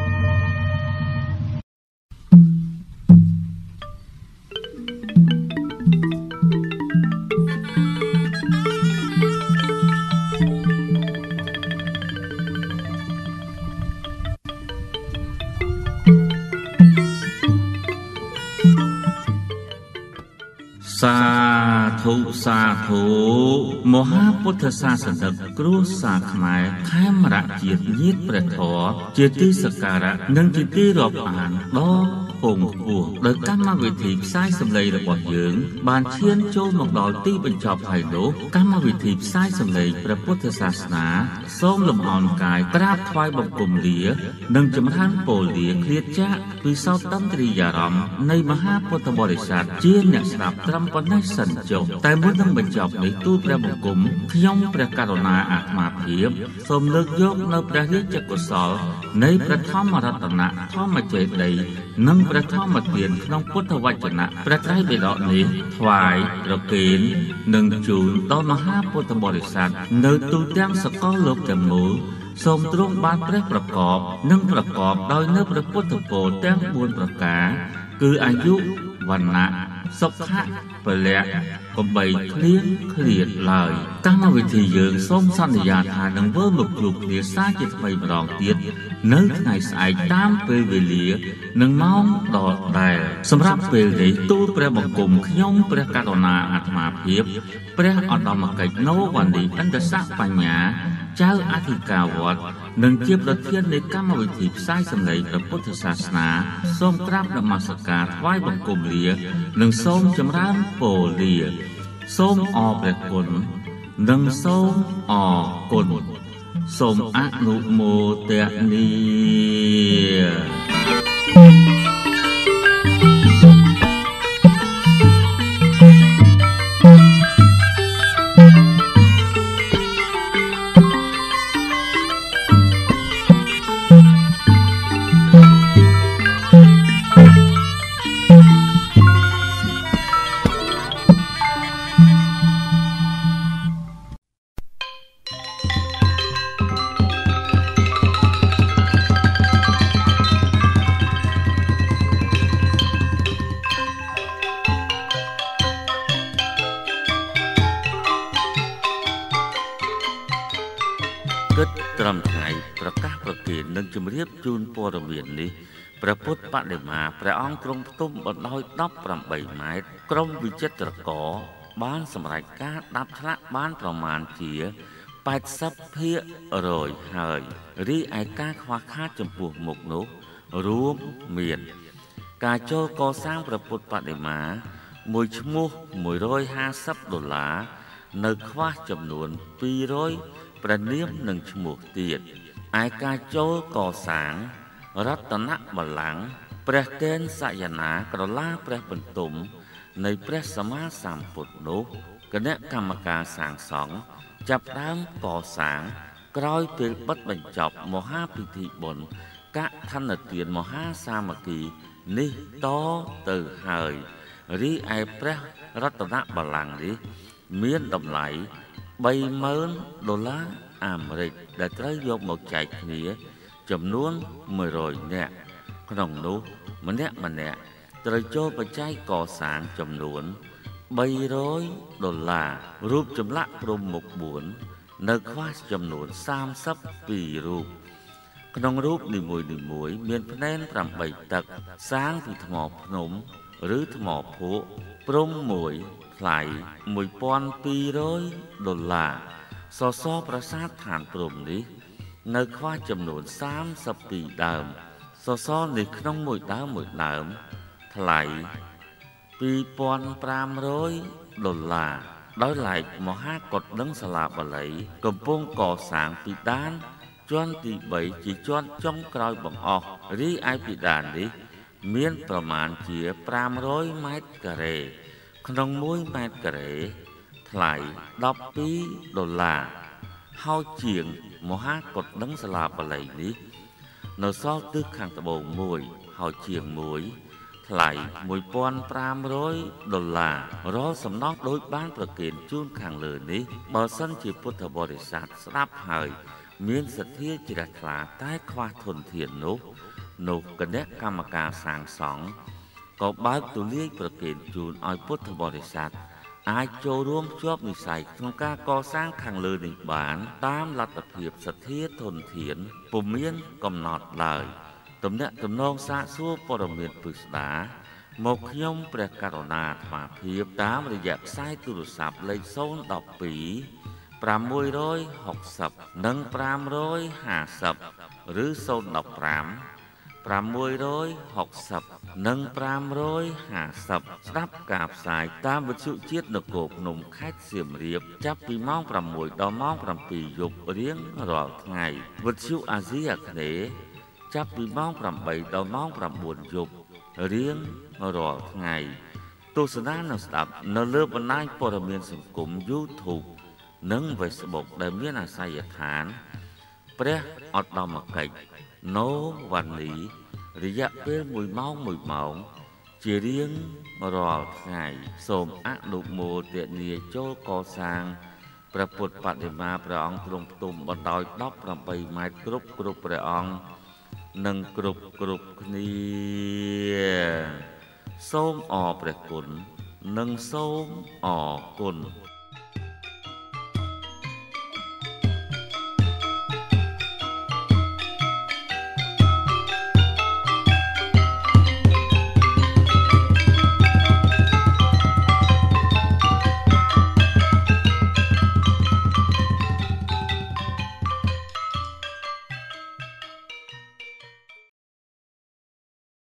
សាធុសាធុមហាពុទ្ធសាសនិកគ្រួសារខ្មែរខេមរៈជាតិញាតិព្រះធម៌ជាទីសក្ការៈនិងជាទីរាប់អានដ៏ពងខ្ពស់ដោយកម្មវិធីផ្សាយសម្លេងរបស់យើងបានឈានចូលមកដល់ទីបញ្ចប់ហើយនោះកម្មវិធីផ្សាយសម្លេងព្រះពុទ្ធសាសនាសូមលំអរកាយក្រាបថ្វាយបង្គំលានិងចម្រើនពរលាឃ្លាតចាកពីសោតន្ទ្រីយារម្មណ៍នៃមហាពុទ្ធបរិស័ទជាអ្នកស្ដាប់ត្រឹមប៉ុណ្ណេះសិនចុះតែមុននឹងបញ្ចប់នេះទូលព្រះបង្គំខ្ញុំព្រះករុណាអាត្មាភាពសូមលើកយកនៅព្រះរាជកុសលនៃព្រះធម្មរតនធម្មចេតិយនិងព្រះធម្មទានក្នុងពុទ្ធវចនៈព្រះត្រៃបិដកនេះថ្វាយប្រគេននិងជូនដល់មហាពុទ្ធបរិស័ទនៅទូទាំងសកលលោកទាំងមូលសូមទ្រង់បានព្រះប្រកបនិងប្រកបដោយនៅព្រះពុទ្ធពរទាំងបួនប្រការគឺអាយុវណ្ណៈសុខៈពលៈកំបីឃ្លៀងឃ្លាតឡើយកម្មវិធីយើងសូមសន្យាថានឹងធ្វើមកជួបគ្នាសាជាថ្មីម្ដងទៀតនៅថ្ងៃស្អែកតាមពេលវេលានិងម៉ោងដដែលសម្រាប់ពេលនេះទូលព្រះបង្គំខ្ញុំព្រះករុណាអាត្មាភាពព្រះឧត្តមកិច្ចណូវណ្ឌីឥន្ទស័ក្តិបញ្ញាចៅអធិការវត្តនិងជាប្រធាននៃកម្មវិធីផ្សាយសម្លេងព្រះពុទ្ធសាសនាសូមក្រាបនមស្ការថ្វាយបង្គំលានិងសូមចម្រើនពរលាសូមអរព្រះគុណនិងសូមអរគុណសូមអនុមោទនាត្រឹមថ្ងៃប្រកាសប្រទាននិងជម្រាបជូនព័ត៌មាននេះព្រះពុទ្ធបដិមាព្រះអង្គទ្រង់ផ្ទុំបណ្ដោយដប់ប្រាំបីម៉ែត្រក្រុមវិចិត្រករបានសម្រេចការដាប់ឆ្លាក់បានប្រមាណជាប៉ែតសិបភាគរយហើយរីឯការខ្វះខាតចំពោះមុខនោះរួមមានការចូលកសាងព្រះពុទ្ធបដិមាមួយឈ្មោះមួយរយហាសិបដុល្លារនៅខ្វះចំនួនពីររយព្រះនាមនិងឈ្មោះទៀតឯការចូលកសាងរតនបល្ល័ង្កព្រះទែនសយនាក្រឡាព្រះបន្ទុំនៃព្រះសម្មាសម្ពុទ្ធនោះគណៈកម្មការសាងសង់ចាប់ផ្ដើមកសាងក្រោយពេលបិទបញ្ចប់មហាពិធីបុណ្យកឋិនទានមហាសាមគ្គីនេះតទៅហើយរីឯព្រះរតនបល្ល័ង្កនេះមានតម្លៃបីម៉ឺនដុល្លារអាមេរិកដែលត្រូវយកមកចែកគ្នាចំនួនមួយរយនាក់ក្នុងនោះម្នាក់ម្នាក់ត្រូវចូលបច្ច័យកសាងចំនួនបីរយដុល្លាររូបចម្លាក់ព្រំមុខបួននៅខ្វះចំនួនសាមសិបពីររូបក្នុងរូបនីមួយនីមួយមានភ្នែនប្រាំបីទឹកសាងពីថ្មភ្នំឬថ្មភក់ព្រំមួយថ្លៃមួយពាន់ពីររយដុល្លារសសរប្រាសាទឋានព្រំនេះនៅខ្វះចំនួនសាមសិបពីរដើមសសរនេះក្នុងមួយដើមមួយដើមថ្លៃពីរពាន់ប្រាំរយដុល្លារដោយឡែកមហាកុដិនិងសាលាបាលីកំពុងកសាងពីដានជាន់ទីបីជាជាន់ចុងក្រោយបង្អស់រីឯពីដាននេះមានប្រមាណជាប្រាំរយម៉ែត្រការ៉េក្នុងមួយម៉ែត្រការ៉េថ្លៃដប់ពីរដុល្លារហើយជាងមហាកុដិនិងសាលាបាលីនេះនៅសល់ទិសខាងត្បូងមួយហើយជាងមួយថ្លៃមួយពាន់ប្រាំរយដុល្លាររាល់សំណងដោយបានប្រគេនជូនខាងលើនេះបើសិនជាពុទ្ធបរិស័ទស្ដាប់ហើយមានសទ្ធាជ្រះថ្លាតែខ្វះធនធាននោះនោះគណៈកម្មការសាងសង់ក៏បើកទូលាយប្រគេនជូនឲ្យពុទ្ធបរិស័ទអាចចូលរួមជាប់និស្ស័យក្នុងការកសាងខាងលើនេះបានតាមលទ្ធភាពសទ្ធាធនធានពុំមានកំណត់ឡើយទំនាក់ទំនងសាកសួរព័ត៌មានពិស្ដារមកខ្ញុំព្រះករុណាអាត្មាភាពតាមរយៈខ្សែទូរស័ព្ទលេខศูนย์ một hai ប្រាំមួយរយហុកសិបនិងប្រាំរយហាសិបឬศูนย์ một nămប្រាំមួយរយហុកសិបនិងប្រាំរយហាសិបស្ដាប់ការផ្សាយតាមវិទ្យុជាតិនគរភ្នំខេត្តសៀមរាបចាប់ពីម៉ោងប្រាំមួយដល់ម៉ោងប្រាំពីរយប់រៀងរាល់ថ្ងៃវិទ្យុអាស៊ីអាគ្នេយ៍ចាប់ពីម៉ោងប្រាំបីដល់ម៉ោងប្រាំបួនយប់រៀងរាល់ថ្ងៃទស្សនានិងស្ដាប់នៅលើបណ្ដាញព័ត៌មានសង្គម YouTube និង Facebook ដែលមានអាសយដ្ឋានព្រះឧត្តមកិច្ចណូវណ្ឌីរយៈពេលមួយម៉ោងមួយម៉ោងជារៀងរាល់ថ្ងៃសូមអនុមោទនាចូលកសាងព្រះពុទ្ធបដិមាព្រះអង្គទ្រង់ផ្ទុំបណ្ដោយដប់ប្រាំបីម៉ែត្រគ្រប់គ្រប់ព្រះអង្គនិងគ្រប់គ្រប់គ្នាសូមអរព្រះគុណនិងសូមអរគុណ